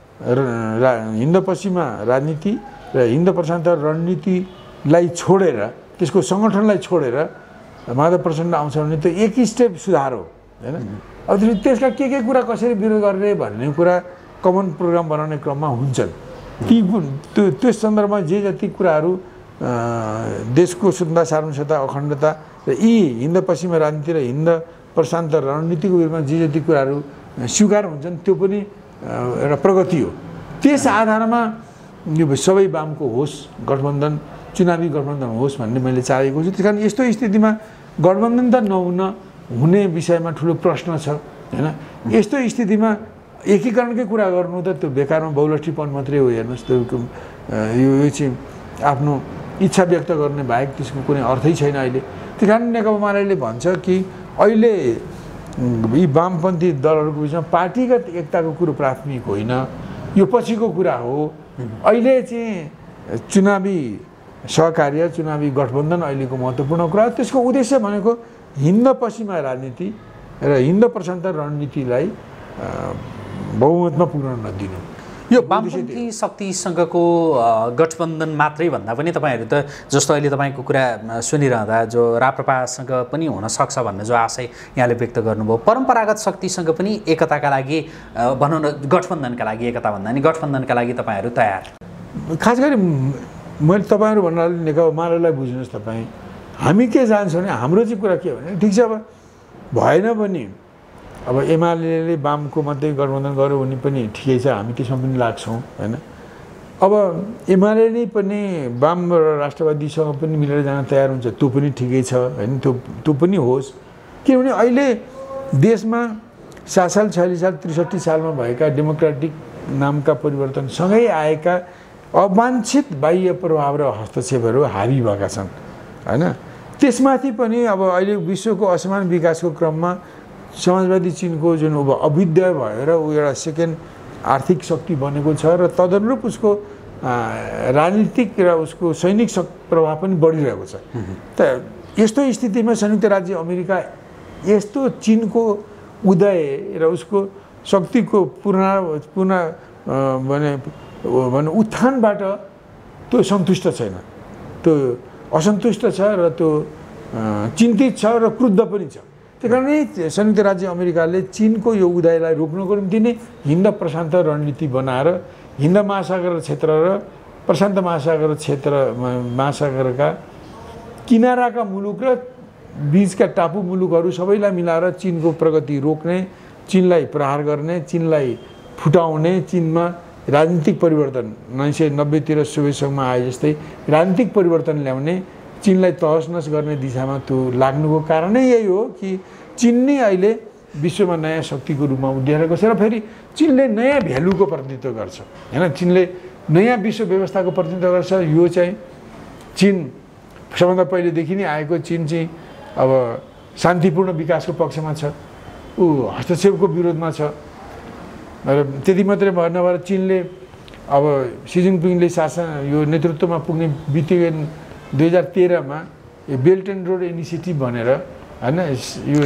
हिन्द पश्चिमा राजनीति र हिन्द प्रशान्त रणनीतिलाई छोडेर त्यसको सङ्गठनलाई छोडेर माधव प्रचण्ड आउँछ भने त्यो एक स्टेप सुधार हो होइन अब त्यसका के कुरा कसरी विरोध गर्ने भन्ने कुरा कमन प्रोग्राम बनाउने क्रममा हुन्छन् त्यो सन्दर्भमा जे जति कुराहरू देशको शुद्धता सार्वभौमिकता अखण्डता र यी हिन्द पश्चिमा राजनीति र हिन्द प्रशान्त रणनीतिको रूपमा जे जति कुराहरू स्वीकार हुन्छन् त्यो पनि एउटा प्रगति हो त्यस आधारमा यो सबै वामको होस् गठबन्धन चुनावी गठबन्धन होस् भन्ने मैले चाहेको छु त्यस कारण यस्तो स्थितिमा गठबन्धन त हुने विषयमा ठुलो प्रश्न छ होइन यस्तो स्थितिमा एकीकरणकै कुरा गर्नु त त्यो बेकारमा बहुलष्टीपन मात्रै हो हेर्नुहोस् त्यो यो चाहिँ आफ्नो इच्छा व्यक्त गर्ने बाहेक त्यसको कुनै अर्थै छैन अहिले त्यस कारण नेकपा एमाले भन्छ कि अहिले यी वामपन्थी दलहरूको बिचमा पार्टीगत एकताको कुरो प्राथमिक होइन यो पछिको कुरा हो अहिले चाहिँ चुनावी सहकार्य चुनावी गठबन्धन अहिलेको महत्त्वपूर्ण कुरा हो त्यसको उद्देश्य भनेको हिन्द पश्चिमा राजनीति र हिन्द प्रशान्त रणनीतिलाई बहुमतमा पुग्न नदिनु
यो वामपन्थी शक्तिसँगको गठबन्धन मात्रै भन्दा पनि तपाईँहरू त जस्तो अहिले तपाईँको कुरा सुनिरहँदा जो राप्रपासँग पनि हुनसक्छ भन्ने जो आशय यहाँले व्यक्त गर्नुभयो परम्परागत शक्तिसँग पनि एकताका लागि भनौँ न गठबन्धनका लागि एकता भन्दा नि गठबन्धनका लागि तपाईँहरू तयार
खास गरी मैले तपाईँहरू भन्नाले नेकपा एमालेलाई बुझ्नुहोस् तपाईँ हामी के चाहन्छौँ भने हाम्रो चाहिँ कुरा के भने ठिक छ अब भएन पनि अब एमाले वामको मात्रै गठबन्धन गर्यो भने पनि ठिकै छ हामी त्यसमा पनि लाग्छौँ होइन अब एमाले नै पनि वाम र राष्ट्रवादीसँग पनि मिलेर जान तयार हुन्छ त्यो पनि ठिकै छ होइन त्यो पनि होस् किनभने अहिले देशमा 7 साल 46 साल 63 सालमा भएका डेमोक्रेटिक नामका परिवर्तनसँगै आएका अवाञ्छित बाह्य प्रभाव र हस्तक्षेपहरू हावी भएका छन् होइन त्यसमाथि पनि अब अहिले विश्वको असमान विकासको क्रममा समाजवादी चिनको जुन अभ्युदय भएर ऊ एउटा सेकेन्ड आर्थिक शक्ति बनेको छ र तदनुरूप उसको राजनीतिक र उसको सैनिक प्रभाव पनि बढिरहेको छ त यस्तो स्थितिमा संयुक्त राज्य अमेरिका यस्तो चिनको उदय र उसको शक्तिको भने उत्थानबाट त्यो सन्तुष्ट छैन त्यो असन्तुष्ट छ र त्यो चिन्तित छ र क्रुद्ध पनि छ। त्यही कारणले संयुक्त राज्य अमेरिकाले चीनको यो उदायलाई रोक्नको निम्ति नै हिन्द प्रशान्त रणनीति बनाएर हिन्द महासागर क्षेत्र र प्रशान्त महासागर महासागरका किनाराका मुलुक र बीचका टापु मुलुकहरू सबैलाई मिलाएर चीनको प्रगति रोक्ने, चीनलाई प्रहार गर्ने, चीनलाई फुटाउने, चीनमा राजनीतिक परिवर्तन 1990 तिर सोभियत सङ्घमा आए जस्तै राजनीतिक परिवर्तन ल्याउने, चीनलाई तहस-नहस गर्ने दिशामा त्यो लाग्नुको कारणै यही हो कि चीन नै अहिले विश्वमा नयाँ शक्तिको रूपमा उभिरहेको छ र फेरि चीनले नयाँ भ्यालुको प्रतिनिधित्व गर्छ हैन। चीनले नयाँ विश्व व्यवस्थाको प्रतिनिधित्व गर्छ। यो चाहिँ चीन सबभन्दा पहिलेदेखि नै आएको चीन चाहिँ अब शान्तिपूर्ण विकासको पक्षमा छ, ऊ हस्तक्षेपको विरोधमा छ। र त्यति मात्रै नभएर चीनले अब सी जिनपिङले शासन यो नेतृत्वमा पुग्ने बित्तिकै 2013 मा बेल्ट एन्ड रोड इनिसिएटिभ भनेर हैन यो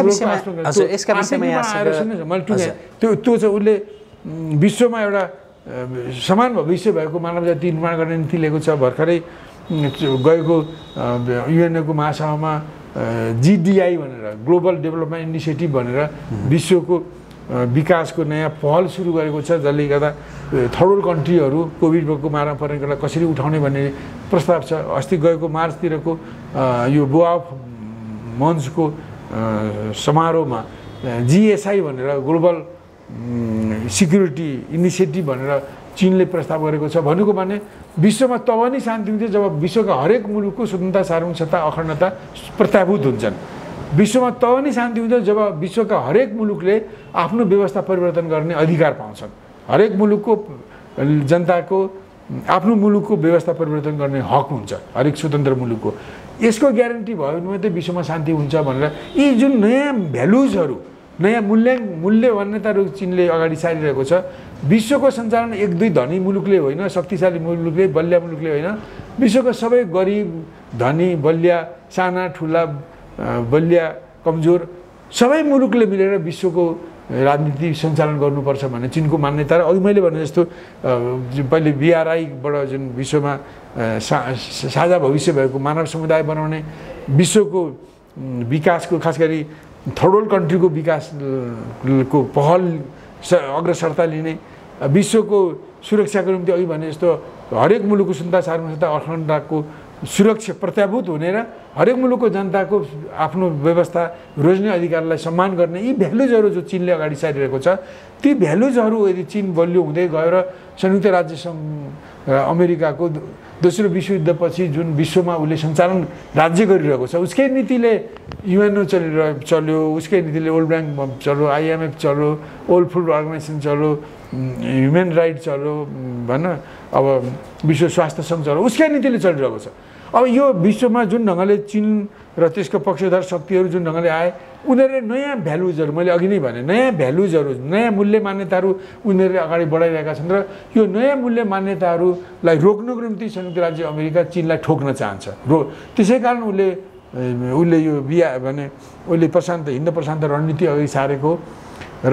त्यो चाहिँ उसले विश्वमा एउटा समान भविष्य भएको मानव जाति निर्माण गर्ने नीति लिएको छ। भर्खरै गएको युएनको महासभामा GDI भनेर ग्लोबल डेभलपमेन्ट इनिसिएटिभ भनेर विश्वको विकासको नयाँ पहल सुरु गरेको छ, जसले गर्दा थर्ड वर्ल्ड कन्ट्रीहरू कोभिड भएको मारमा परेकोलाई कसरी उठाउने भन्ने प्रस्ताव छ। अस्ति गएको मार्चतिरको यो बोआफ मञ्चको समारोहमा GSI भनेर ग्लोबल सिक्युरिटी इनिसिएटिभ भनेर चीनले प्रस्ताव गरेको छ। भनेको भने विश्वमा तब नै शान्ति हुन्छ जब विश्वका हरेक मुलुकको स्वतन्त्रता, सार्वभौमिकता, अखण्डता प्रत्याभूत हुन्छन्। विश्वमा तब नै शान्ति हुन्छ जब विश्वका हरेक मुलुकले आफ्नो व्यवस्था परिवर्तन गर्ने अधिकार पाउँछन्। हरेक मुलुकको जनताको आफ्नो मुलुकको व्यवस्था परिवर्तन गर्ने हक हुन्छ हरेक स्वतन्त्र मुलुकको। यसको ग्यारेन्टी भयो भने मात्रै विश्वमा शान्ति हुन्छ भनेर यी जुन नयाँ भ्यालुजहरू, नयाँ मूल्य मान्यताहरू चीनले अगाडि सारिरहेको छ। विश्वको सञ्चालन एक दुई धनी मुलुकले होइन, शक्तिशाली मुलुकले, बलिया मुलुकले होइन, विश्वको सबै गरिब, धनी, बलिया, साना ठुला, बलिया, कमजोर सबै मुलुकले मिलेर विश्वको राजनीति सञ्चालन गर्नुपर्छ भन्ने चीनको मान्यता र अघि मैले भने जस्तो पहिले BRI-बाट जुन विश्वमा साझा भविष्य भएको मानव समुदाय बनाउने, विश्वको विकासको खास गरी थर्ड वर्ल्ड कन्ट्रीको विकासको पहल अग्रसरता लिने, विश्वको सुरक्षाको निम्ति अघि भने जस्तो हरेक मुलुकको स्वतन्त्रता, सार्वभौमिकता, अखण्डताको सुरक्षा प्रत्याभूत हुने र हरेक मुलुकको जनताको आफ्नो व्यवस्था रोज्ने अधिकारलाई सम्मान गर्ने यी भ्यालुजहरू जो चीनले अगाडि सारिरहेको छ, ती भ्यालुजहरू यदि चीन बलियो हुँदै गयो र संयुक्त राज्य सङ्घ अमेरिकाको दोस्रो विश्वयुद्धपछि जुन विश्वमा उसले सञ्चालन राज्य गरिरहेको छ, उसकै नीतिले UN चल्यो, उसकै नीतिले वर्ल्ड ब्याङ्क चल्यो, IMF चल्यो, वर्ल्ड फुड अर्गनाइजेसन चल्यो, ह्युमन राइट चल्यो भन, अब विश्व स्वास्थ्य सङ्घ चल्यो, उसकै नीतिले चलिरहेको छ। अब यो विश्वमा जुन ढङ्गले चीन र त्यसको पक्षधर शक्तिहरू जुन ढङ्गले आए, उनीहरूले नयाँ भ्यालुजहरू, मैले अघि नै भने नयाँ भ्यालुजहरू, नयाँ मूल्य मान्यताहरू उनीहरूले अगाडि बढाइरहेका छन् र यो नयाँ मूल्य मान्यताहरूलाई रोक्नको निम्ति संयुक्त राज्य अमेरिका चीनलाई ठोक्न चाहन्छ। त्यसै कारण उसले यो उसले हिन्द प्रशान्त रणनीति अघि सारेको र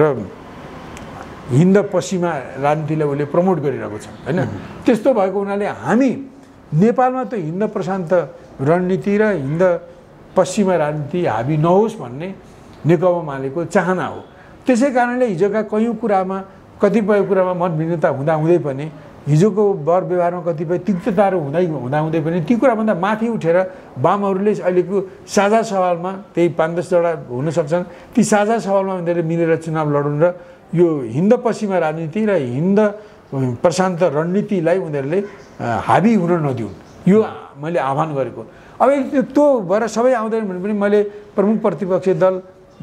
हिन्द पश्चिमा राजनीतिलाई उसले प्रमोट गरिरहेको छ हैन। त्यस्तो भएको हुनाले हामी नेपालमा त हिन्द प्रशान्त रणनीति र हिन्द पश्चिमा राजनीति हाबी नहोस् भन्ने नेकपा मालेको चाहना हो। त्यसै कारणले हिजोका कतिपय कुरामा मतभिन्नता हुँदाहुँदै पनि, हिजोको वर व्यवहारमा कतिपय तिक्तताहरू हुँदाहुँदै पनि ती कुराभन्दा माथि उठेर वामहरूले अहिलेको साझा सवालमा, त्यही 5-10 वटा हुन सक्छन्, ती साझा सवालमा उनीहरूले मिलेर चुनाव लडुन् र यो हिन्द पश्चिमा राजनीति र हिन्द प्रशान्त रणनीतिलाई उनीहरूले हाबी हुन नदिउन्, यो मैले आह्वान गरेको। अब त्यो भएर सबै आउँदैन भने पनि मैले प्रमुख प्रतिपक्षी दल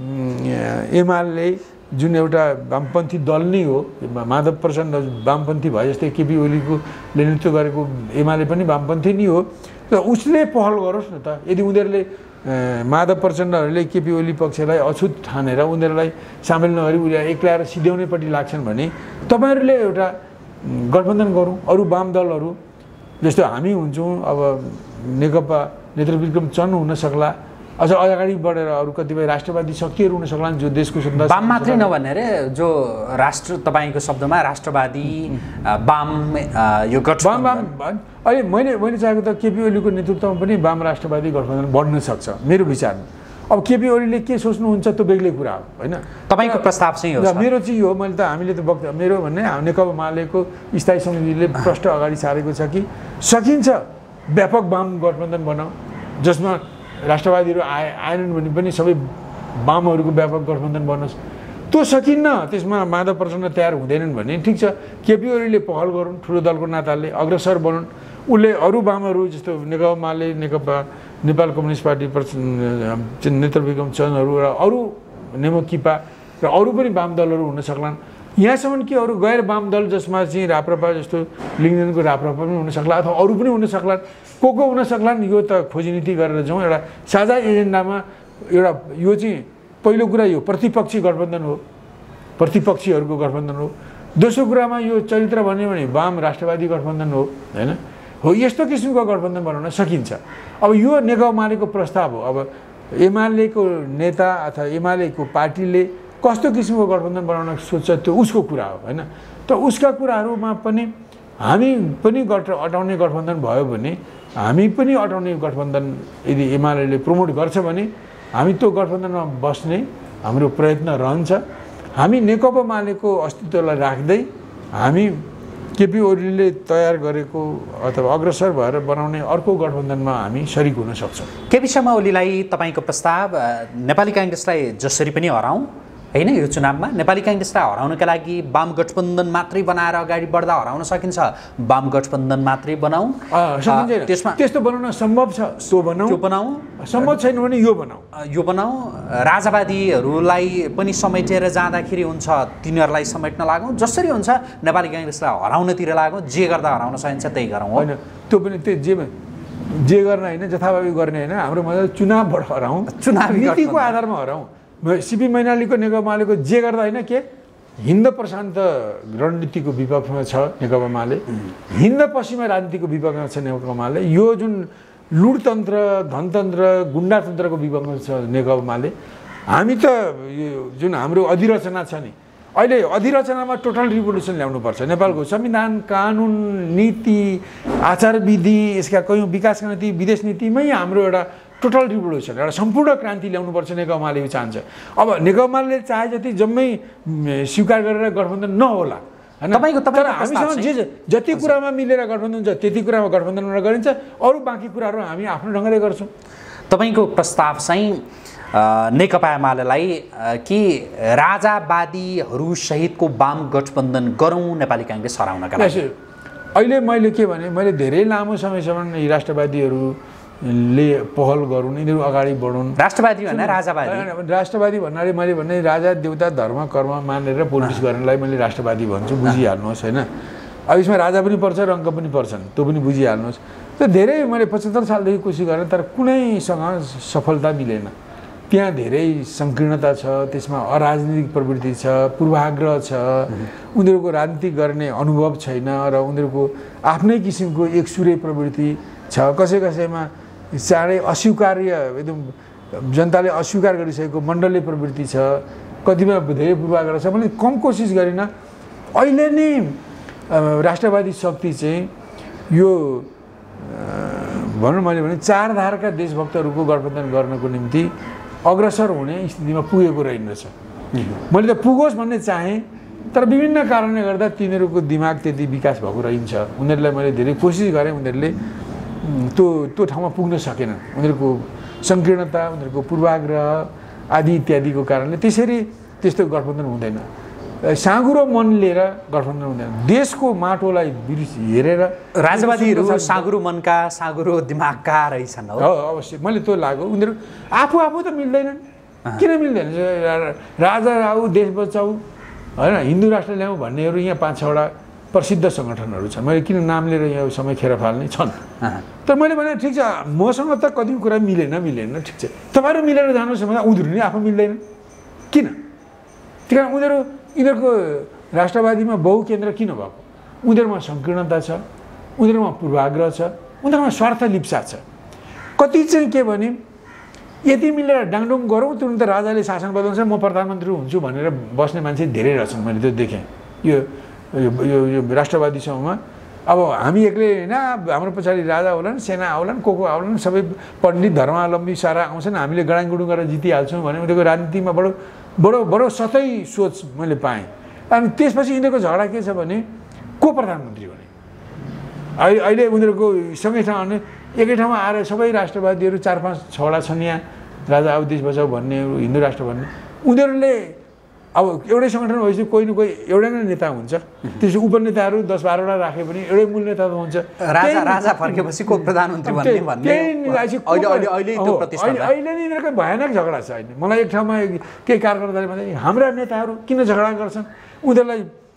एमाले जुन एउटा वामपन्थी दल नै हो, माधव प्रचण्ड वामपन्थी भए जस्तै केपी ओलीको नेतृत्व गरेको एमाले पनि वामपन्थी नै हो, र उसले पहल गरोस् न त। यदि उनीहरूले माधव प्रचण्डहरूले केपी ओली पक्षलाई अछुत ठानेर उनीहरूलाई सामेल नगरी उनीहरू एक्लाएर सिध्याउनेपट्टि लाग्छन् भने तपाईँहरूले एउटा गठबन्धन गरौँ, अरू वाम दलहरू जस्तो हामी हुन्छौँ। अब नेकपा नेतृत्व विक्रम चन्द हुन सक्ला, अझ अगाडि बढेर अरू कतिपय राष्ट्रवादी शक्तिहरू हुन सक्लान् जो देशको सत्ता
वाम मात्रै नभने रे जो राष्ट्र तपाईँको शब्दमा राष्ट्रवादी वाम यो गठबन्धन
अहिले मैले चाहेको त केपी ओलीको नेतृत्वमा पनि वाम राष्ट्रवादी गठबन्धन बढ्न सक्छ मेरो विचारमा। अब केपी ओलीले के सोच्नुहुन्छ त्यो बेग्लै कुरा हो होइन।
तपाईँको प्रस्ताव चाहिँ हो
मेरो चाहिँ यो मैले त हामीले त मेरो भन्ने नेकपा मालेको स्थायी समितिले प्रश्न अगाडि सारेको छ कि सकिन्छ व्यापक वाम गठबन्धन बनाऊ जसमा राष्ट्रवादीहरू आएनन् भने पनि सबै वामहरूको व्यापक गठबन्धन बनोस्। त्यो सकिन्न त्यसमा माधव प्रचण्ड तयार हुँदैनन् भने ठिक छ केपी ओलीले पहल गरून् ठुलो दलको नाताले अग्रसर बनुन्। उसले अरू वामहरू जस्तो नेकपा माले नेकपा नेपाल कम्युनिस्ट पार्टी नेत्रविक्रम चन्दहरू र अरू नेमोकिपा र अरू पनि वाम दलहरू हुन सक्लान्। यहाँसम्म कि अरू गैर वाम दल जसमा चाहिँ राप्रपा जस्तो लिङ्गदेनको राप्रपा पनि हुन सक्ला अथवा अरू पनि हुन सक्लान् को हुन सक्लान्। यो त खोजीनीति गरेर जाउँ एउटा साझा एजेन्डामा एउटा यो चाहिँ पहिलो कुरा यो प्रतिपक्षी गठबन्धन हो प्रतिपक्षीहरूको गठबन्धन हो। दोस्रो कुरामा यो चरित्र भन्यो भने वाम राष्ट्रवादी गठबन्धन हो होइन हो यस्तो किसिमको गठबन्धन बनाउन सकिन्छ। अब यो नेकपा मालेको प्रस्ताव हो। अब एमालेको नेता अथवा एमालेको पार्टीले कस्तो किसिमको गठबन्धन बनाउन सोच्छ त्यो उसको कुरा हो होइन। त उसका कुराहरूमा पनि हामी पनि अटाउने गठबन्धन भयो भने हामी पनि अटाउने गठबन्धन यदि एमाले प्रमोट गर्छ भने हामी त्यो गठबन्धनमा बस्ने हाम्रो प्रयत्न रहन्छ। हामी नेकपा मालेको अस्तित्वलाई राख्दै हामी केपी ओलीले तयार गरेको अथवा अग्रसर भएर बनाउने अर्को गठबन्धनमा हामी सरिक हुन सक्छौँ।
केपी शर्मा ओलीलाई तपाईँको प्रस्ताव नेपाली काङ्ग्रेसलाई जसरी पनि हराउँ होइन यो चुनावमा नेपाली काङ्ग्रेसलाई हराउनका लागि वाम गठबन्धन मात्रै बनाएर अगाडि बढ्दा हराउन सकिन्छ वाम गठबन्धन मात्रै बनाऊ
त्यसमा त्यस्तो बनाउन सम्भव छ त्यो बनाऊ सम्भव छैन भने यो बनाऊ
राजावादीहरूलाई पनि समेटेर जाँदाखेरि हुन्छ तिनीहरूलाई समेट्न लागौँ जसरी हुन्छ नेपाली काङ्ग्रेसलाई हराउनतिर लागौँ जे गर्दा हराउन सकिन्छ त्यही गरौँ
होइन त्यो पनि त्यो जे गर्न होइन जथाभावी गर्ने होइन हाम्रो मजा चुनावबाट हराउँ चुनावी नीतिको आधारमा हराउँ। सीपी मैनालीको नेकपा मालेको जे गर्दा होइन के हिन्द प्रशान्त रणनीतिको विपक्षमा छ नेकपा माले हिन्द पश्चिमा राजनीतिको विपक्षमा छ नेकपा माले यो जुन लुटतन्त्र धनतन्त्र गुण्डातन्त्रको विपक्षमा छ नेकपा माले। हामी त यो जुन हाम्रो अधिरचना छ नि अहिले अधिरचनामा टोटल रिभोल्युसन ल्याउनुपर्छ। नेपालको संविधान कानुन नीति आचार विधि यसका कयौँ विकासका नीति विदेश नीतिमै हाम्रो एउटा टोटल रिभोल्युसन एउटा सम्पूर्ण क्रान्ति ल्याउनुपर्छ नेकपा माले चाहन्छ। अब नेकपा माले चाहे जति जम्मै स्वीकार गरेर गठबन्धन नहोला होइन तर हामीसँग जति कुरामा मिलेर गठबन्धन हुन्छ त्यति कुरामा गठबन्धन गरिन्छ अरू बाँकी कुराहरू हामी आफ्नो ढङ्गले गर्छौँ।
तपाईँको प्रस्ताव चाहिँ नेकपा एमालेलाई कि राजावादीहरू सहितको वाम गठबन्धन गरौँ नेपाली काङ्ग्रेस हराउनका लागि।
अहिले मैले के भने मैले धेरै लामो समयसम्म यी राष्ट्रवादीहरूले पहल गरून् यिनीहरू अगाडि बढुन्।
राष्ट्रवादी भन्दा
राष्ट्रवादी भन्नाले मैले भन्ने राजा देउता धर्म कर्म मानेर पोलिटिक्स गर्नलाई मैले राष्ट्रवादी भन्छु बुझिहाल्नुहोस् होइन। अब यसमा राजा पनि पर्छ रङ्ग पनि पर्छन् त्यो पनि बुझिहाल्नुहोस्। त्यो धेरै मैले 75 सालदेखि कोसिस गरेँ तर कुनैसँग सफलता मिलेन। त्यहाँ धेरै सङ्कीर्णता छ त्यसमा अराजनीतिक प्रवृत्ति छ पूर्वाग्रह छ उनीहरूको राजनीति गर्ने अनुभव छैन र उनीहरूको आफ्नै किसिमको एकसुरे प्रवृत्ति छ। कसैमा चाँडै अस्वीकार्य एकदम जनताले अस्वीकार गरिसकेको मण्डलीय प्रवृत्ति छ कतिमा धेरै पूर्वाग्रह छ। मैले कम कोसिस गरिनँ। अहिले नै राष्ट्रवादी शक्ति चाहिँ यो भनौँ मैले भने चार धारका देशभक्तहरूको गठबन्धन गर्नको निम्ति अग्रसर हुने स्थितिमा पुगेको रहेछ। मैले त पुगोस् भन्ने चाहेँ तर विभिन्न कारणले गर्दा तिनीहरूको दिमाग त्यति विकास भएको रहन्छ। उनीहरूलाई मैले धेरै कोसिस गरेँ उनीहरूले त्यो ठाउँमा पुग्न सकेनन्। उनीहरूको सङ्कीर्णता उनीहरूको पूर्वाग्रह आदि इत्यादिको कारणले त्यसरी त्यस्तो गठबन्धन हुँदैन। साँगुरो मन लिएर गठबन्धन हुँदैन। देशको माटोलाई हेरेर
राजवादीहरू साँगुरो मनका साँगुरो दिमागका रहेछन्।
अवश्य मैले त्यो लाग्यो उनीहरू आफू त मिल्दैनन् किन मिल्दैन। राजा राउ देश बचाऊ होइन हिन्दू राष्ट्र ल्याउँ भन्नेहरू यहाँ 5-6वटा प्रसिद्ध सङ्गठनहरू छन्। मैले किन नाम लिएर यहाँ समय खेर फाल्ने छन् तर मैले भने ठिक छ मसँग त कति कुरा मिलेन ठिक छ तपाईँहरू मिलेर जानुहोस् भन्दा उनीहरू नि आफू मिल्दैन किन। त्यही कारण यिनीहरूको राष्ट्रवादीमा बहुकेन्द्र किन भएको उनीहरूमा सङ्कीर्णता छ उनीहरूमा पूर्वाग्रह छ उनीहरूमा स्वार्थ लिप्सा छ। कति चाहिँ के भने यति मिलेर डाङडुङ गरौँ तुरुन्त राजाले शासन बदल्छ म प्रधानमन्त्री हुन्छु भनेर बस्ने मान्छे धेरै रहेछन् मैले त्यो देखेँ यो राष्ट्रवादी समूहमा अब हामी एक्लै होइन हाम्रो पछाडि राजा होलान् सेना आउलान् को आउलान् सबै पण्डित धर्मावलम्बी सारा आउँछन् हामीले गडाङगुडुङ गरेर जितिहाल्छौँ भने उनीहरूको राजनीतिमा बडो सतै सोच मैले पाएँ अनि त्यसपछि यिनीहरूको झगडा के छ भने को प्रधानमन्त्री भने अहिले उनीहरूको सँगै ठाउँ एकै ठाउँमा आएर सबै राष्ट्रवादीहरू 4-5 6वटा छन् यहाँ राजा आऊ देश बचाऊ भन्ने हिन्दू राष्ट्र भन्ने उनीहरूले अब एउटै सङ्गठन भएपछि कोही न कोही एउटै नै नेता हुन्छ त्यसो उपनेताहरू 10-12वटा राखे पनि एउटै मूल नेता त हुन्छ
राजा फर्केपछि को प्रधानमन्त्री भन्ने
अहिले नै यिनीहरूको भयानक झगडा छ अहिले मलाई एक ठाउँमा केही कार्यकर्ताले भन्दा हाम्रा नेताहरू किन झगडा गर्छन् उनीहरूलाई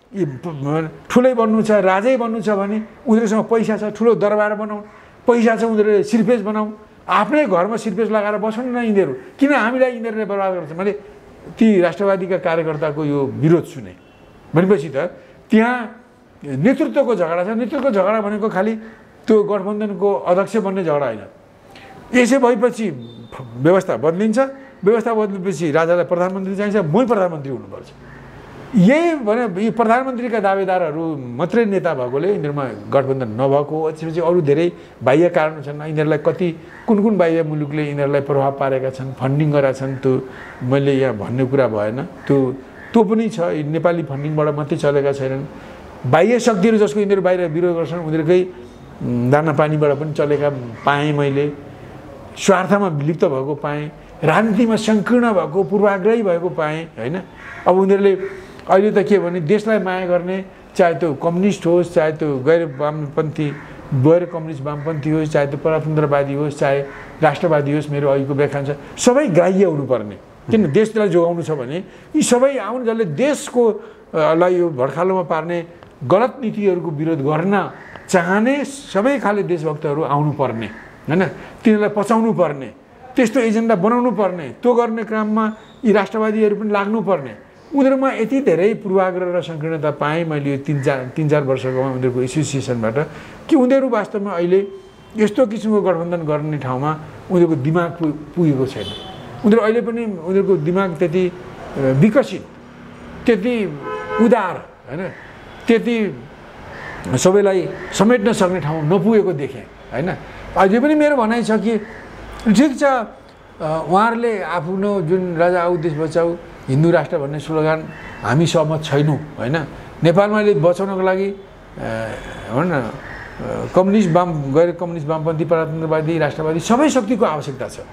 ठुलै बन्नु छ राजै बन्नु छ भने उनीहरूसँग पैसा छ ठुलो दरबार बनाऊ पैसा छ उनीहरूले सिरफेस बनाऊ आफ्नै घरमा सिरफेस लगाएर बस्नु न यिनीहरू किन हामीलाई यिनीहरूले बर्बाद गर्छ मैले ती राष्ट्रवादीका कार्यकर्ताको यो विरोध सुने भनेपछि त त्यहाँ नेतृत्वको झगडा छ नेतृत्वको झगडा भनेको खालि त्यो गठबन्धनको अध्यक्ष बन्ने झगडा होइन यसै भएपछि व्यवस्था बदलिन्छ व्यवस्था बदलेपछि राजालाई प्रधानमन्त्री चाहिन्छ मै प्रधानमन्त्री हुनुपर्छ यही भने यी प्रधानमन्त्रीका दावेदारहरू मात्रै नेता भएकोले यिनीहरूमा गठबन्धन नभएको त्यसपछि अरू धेरै बाह्य कारण छन् यिनीहरूलाई कति कुन बाह्य मुलुकले यिनीहरूलाई प्रभाव पारेका छन् फन्डिङ गरेका छन् त्यो मैले यहाँ भन्ने कुरा भएन त्यो पनि छ नेपाली फन्डिङबाट मात्रै चलेका छैनन् बाह्य शक्तिहरू जसको यिनीहरू बाहिर विरोध गर्छन् उनीहरूकै दाना पानीबाट पनि चलेका पाएँ मैले स्वार्थमा लिप्त भएको पाएँ राजनीतिमा सङ्कीर्ण भएको पूर्वाग्रही भएको पाएँ होइन अब उनीहरूले अहिले त के भने देशलाई माया गर्ने चाहे त्यो कम्युनिस्ट होस् चाहे त्यो गैर कम्युनिस्ट वामपन्थी होस् चाहे त्यो प्रजातन्त्रवादी होस् चाहे राष्ट्रवादी होस् मेरो अहिलेको व्याख्यान छ सबै ग्राह्य हुनुपर्ने किन देशलाई जोगाउनु छ भने यी सबै आउनु जसले देशको लाई यो भड्खालोमा पार्ने गलत नीतिहरूको विरोध गर्न चाहने सबै खाले देशभक्तहरू आउनुपर्ने होइन तिनीहरूलाई पचाउनु पर्ने त्यस्तो एजेन्डा बनाउनु पर्ने त्यो गर्ने क्रममा यी राष्ट्रवादीहरू पनि लाग्नुपर्ने उनीहरूमा यति धेरै पूर्वाग्रह र सङ्कीर्णता पाएँ मैले यो 3-4 वर्षको उनीहरूको एसोसिएसनबाट कि उनीहरू वास्तवमा अहिले यस्तो किसिमको गठबन्धन गर्ने ठाउँमा उनीहरूको दिमाग पुगेको छैन उनीहरू अहिले पनि उनीहरूको दिमाग त्यति विकसित त्यति उदार होइन त्यति सबैलाई समेट्न सक्ने ठाउँमा नपुगेको देखेँ होइन अझै पनि मेरो भनाइ छ कि ठिक छ उहाँहरूले आफ्नो जुन राजा आऊ देश बचाऊ हिन्दू राष्ट्र भन्ने स्लोगान हामी सहमत छैनौँ होइन नेपालमा अहिले बचाउनको लागि भन न कम्युनिस्ट गैर कम्युनिस्ट वामपन्थी प्रजातन्त्रवादी राष्ट्रवादी सबै शक्तिको आवश्यकता छ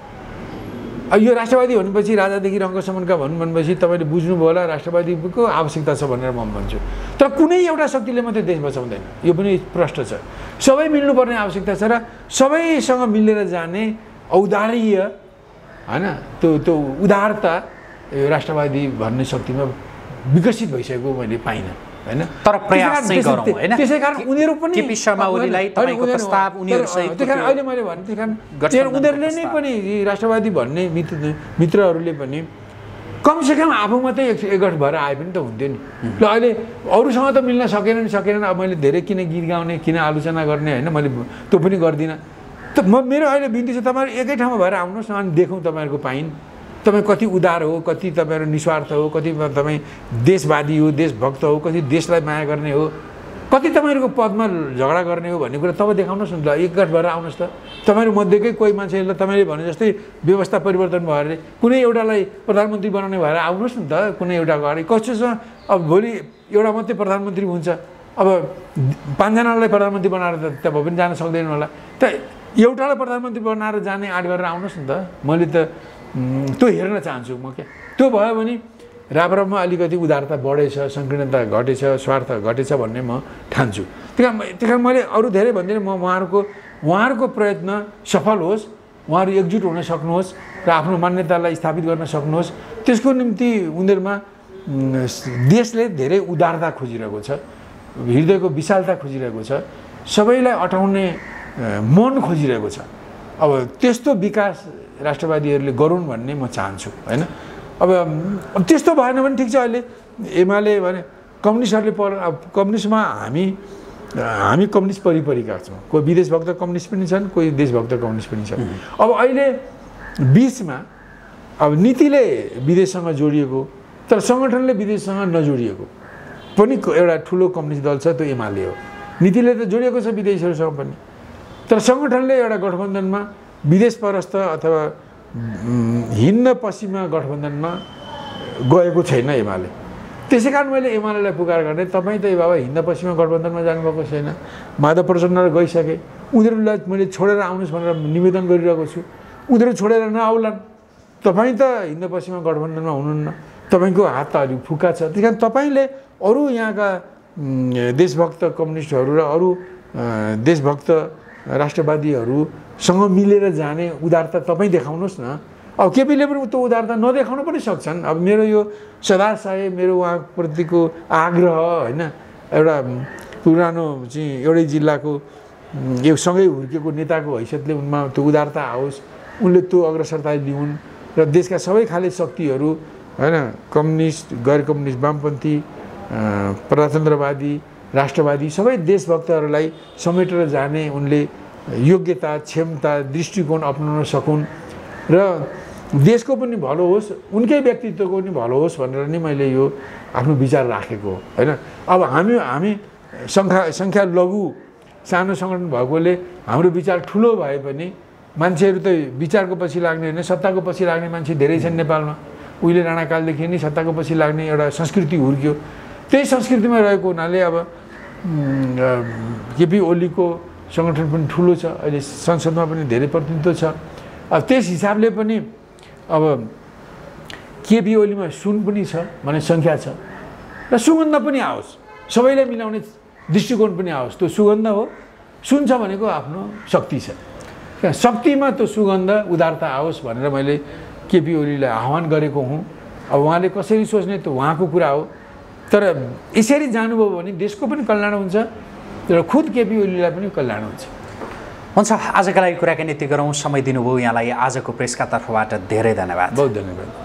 यो राष्ट्रवादी भनेपछि राजादेखि रङ्गसम्मका भनेपछि तपाईँले बुझ्नुभयो होला राष्ट्रवादीको आवश्यकता छ भनेर म भन्छु तर कुनै एउटा शक्तिले मात्रै देश बचाउँदैन यो पनि प्रश्न छ सबै मिल्नुपर्ने आवश्यकता छ र सबैसँग मिलेर जाने औदार्य होइन त्यो उदारता राष्ट्रवादी भन्ने शक्तिमा विकसित भइसकेको मैले पाइनँ होइन
तर प्रयास चाहिँ गरौँ होइन
त्यसै कारण उनीहरू पनि
केपी शर्मा ओलीलाई तपाईको प्रस्ताव उनीहरुसहित
त्यही कारण अहिले मैले भने त्यही कारण उनीहरूले नै पनि राष्ट्रवादी भन्ने मित्रहरूले पनि कमसेकम आफू मात्रै एकगठ भएर आए पनि त हुन्थ्यो नि ल अहिले अरूसँग त मिल्न सकेनन् अब मैले धेरै किन गीत गाउने किन आलोचना गर्ने होइन मैले त्यो पनि गर्दिनँ त मेरो अहिले बिन्ती छ तपाईँहरू एकै ठाउँमा भएर आउनुहोस् न अनि देखौँ तपाईँहरूको पाइन तपाईँ कति उदार हो कति तपाईँहरू निस्वार्थ हो कति तपाईँ देशवादी हो देशभक्त हो कति देशलाई माया गर्ने हो कति तपाईँहरूको पदमा झगडा गर्ने हो भन्ने कुरा तपाईँ देखाउनुहोस् न ल एकगठ भएर आउनुहोस् त तपाईँहरू मध्येकै कोही मान्छेले तपाईँले भने जस्तै व्यवस्था परिवर्तन भएर कुनै एउटालाई प्रधानमन्त्री बनाउने भएर आउनुहोस् न त कुनै एउटा अगाडि कसैसँग अब भोलि एउटा मात्रै प्रधानमन्त्री हुन्छ अब 5 जनालाई प्रधानमन्त्री बनाएर त तपाईँ पनि जान सक्दैन होला त एउटालाई प्रधानमन्त्री बनाएर जाने आँट गरेर आउनुहोस् न त मैले त त्यो हेर्न चाहन्छु म क्या त्यो भयो भने राप्रपमा अलिकति उदारता बढेछ सङ्कीर्णता घटेछ स्वार्थ घटेछ भन्ने म ठान्छु त्यही कारण मैले अरू धेरै भन्दिनँ म उहाँहरूको प्रयत्न सफल होस् उहाँहरू एकजुट हुन सक्नुहोस् र आफ्नो मान्यतालाई स्थापित गर्न सक्नुहोस् त्यसको निम्ति उनीहरूमा देशले धेरै उदारता खोजिरहेको छ हृदयको विशालता खोजिरहेको छ सबैलाई अटाउने मन खोजिरहेको छ अब त्यस्तो विकास राष्ट्रवादीहरूले गरून् भन्ने म चाहन्छु होइन अब त्यस्तो भएन भने ठिक छ अहिले एमाले भने कम्युनिस्टहरूले कम्युनिस्टमा हामी कम्युनिस्ट परिपरिका छौँ कोही विदेशभक्त कम्युनिस्ट पनि छन् कोही देशभक्त कम्युनिस्ट पनि छन् अब अहिले बिचमा अब नीतिले विदेशसँग जोडिएको तर सङ्गठनले विदेशसँग नजोडिएको पनि एउटा ठुलो कम्युनिस्ट दल छ, त्यो एमाले हो। नीतिले त जोडिएको छ विदेशीहरूसँग पनि, तर सङ्गठनले एउटा गठबन्धनमा विदेश परस्त अथवा हिन्न पश्चिमा गठबन्धनमा गएको छैन एमाले। त्यसै कारण मैले एमालेलाई पुकार गर्ने, तपाईँ त बाबा हिन्न पश्चिमा गठबन्धनमा जानुभएको छैन, माधव प्रचण्ड गइसके, उनीहरूलाई मैले छोडेर आउनुहोस् भनेर निवेदन गरिरहेको छु, उनीहरू छोडेर नआउलान्। तपाईँ त हिन्न पश्चिमा गठबन्धनमा हुनुहुन्न, तपाईँको हात त अलिक फुक्का छ। त्यस कारण तपाईँले अरू यहाँका देशभक्त कम्युनिस्टहरू र अरू देशभक्त राष्ट्रवादीहरूसँग मिलेर जाने उदारता तपाईँ देखाउनुहोस् न। अब केपीले पनि त्यो उदारता नदेखाउन पनि सक्छन्। अब मेरो यो सदाशय मेरो उहाँप्रतिको आग्रह होइन, एउटा पुरानो चाहिँ एउटै जिल्लाको यो सँगै हुर्केको नेताको हैसियतले उनमा त्यो उदारता आओस्, उनले त्यो अग्रसरता लिउन् र देशका सबै खाले शक्तिहरू होइन, कम्युनिस्ट गैर कम्युनिस्ट वामपन्थी प्रजातन्त्रवादी राष्ट्रवादी सबै देशभक्तहरूलाई समेटेर जाने उनले योग्यता क्षमता दृष्टिकोण अपनाउन सकुन् र देशको पनि भलो होस्, उनकै व्यक्तित्वको पनि भलो होस् भनेर नै मैले यो आफ्नो विचार राखेको होइन। अब हामी सङ्ख्या लघु सानो सङ्गठन भएकोले हाम्रो विचार ठुलो भए पनि मान्छेहरू त विचारको पछि लाग्ने होइन, सत्ताको पछि लाग्ने मान्छे धेरै छन् नेपालमा। उहिले राणाकालदेखि नै सत्ताको पछि लाग्ने एउटा संस्कृति हुर्क्यो। त्यही संस्कृतिमा रहेको हुनाले अब केपी ओलीको सङ्गठन पनि ठुलो छ, अहिले संसदमा पनि धेरै प्रतिनिधित्व छ। अब त्यस हिसाबले पनि अब केपी ओलीमा सुन पनि छ भने सङ्ख्या छ र सुगन्ध पनि आओस्, सबैलाई मिलाउने दृष्टिकोण पनि आओस्। त्यो सुगन्ध हो, सुन छ भनेको आफ्नो शक्ति छ, शक्तिमा त्यो सुगन्ध उदारता आओस् भनेर मैले केपी ओलीलाई आह्वान गरेको हुँ। अब उहाँले कसरी सोच्ने त्यो उहाँको कुरा हो, तर यसरी जानुभयो भने देशको पनि कल्याण हुन्छ र खुद केपी ओलीलाई पनि कल्याण हुन्छ।
हुन्छ, आजका लागि कुराकानी यति गरौँ। समय दिनुभयो यहाँलाई आजको प्रेसका तर्फबाट धेरै धन्यवाद।
बहुत धन्यवाद।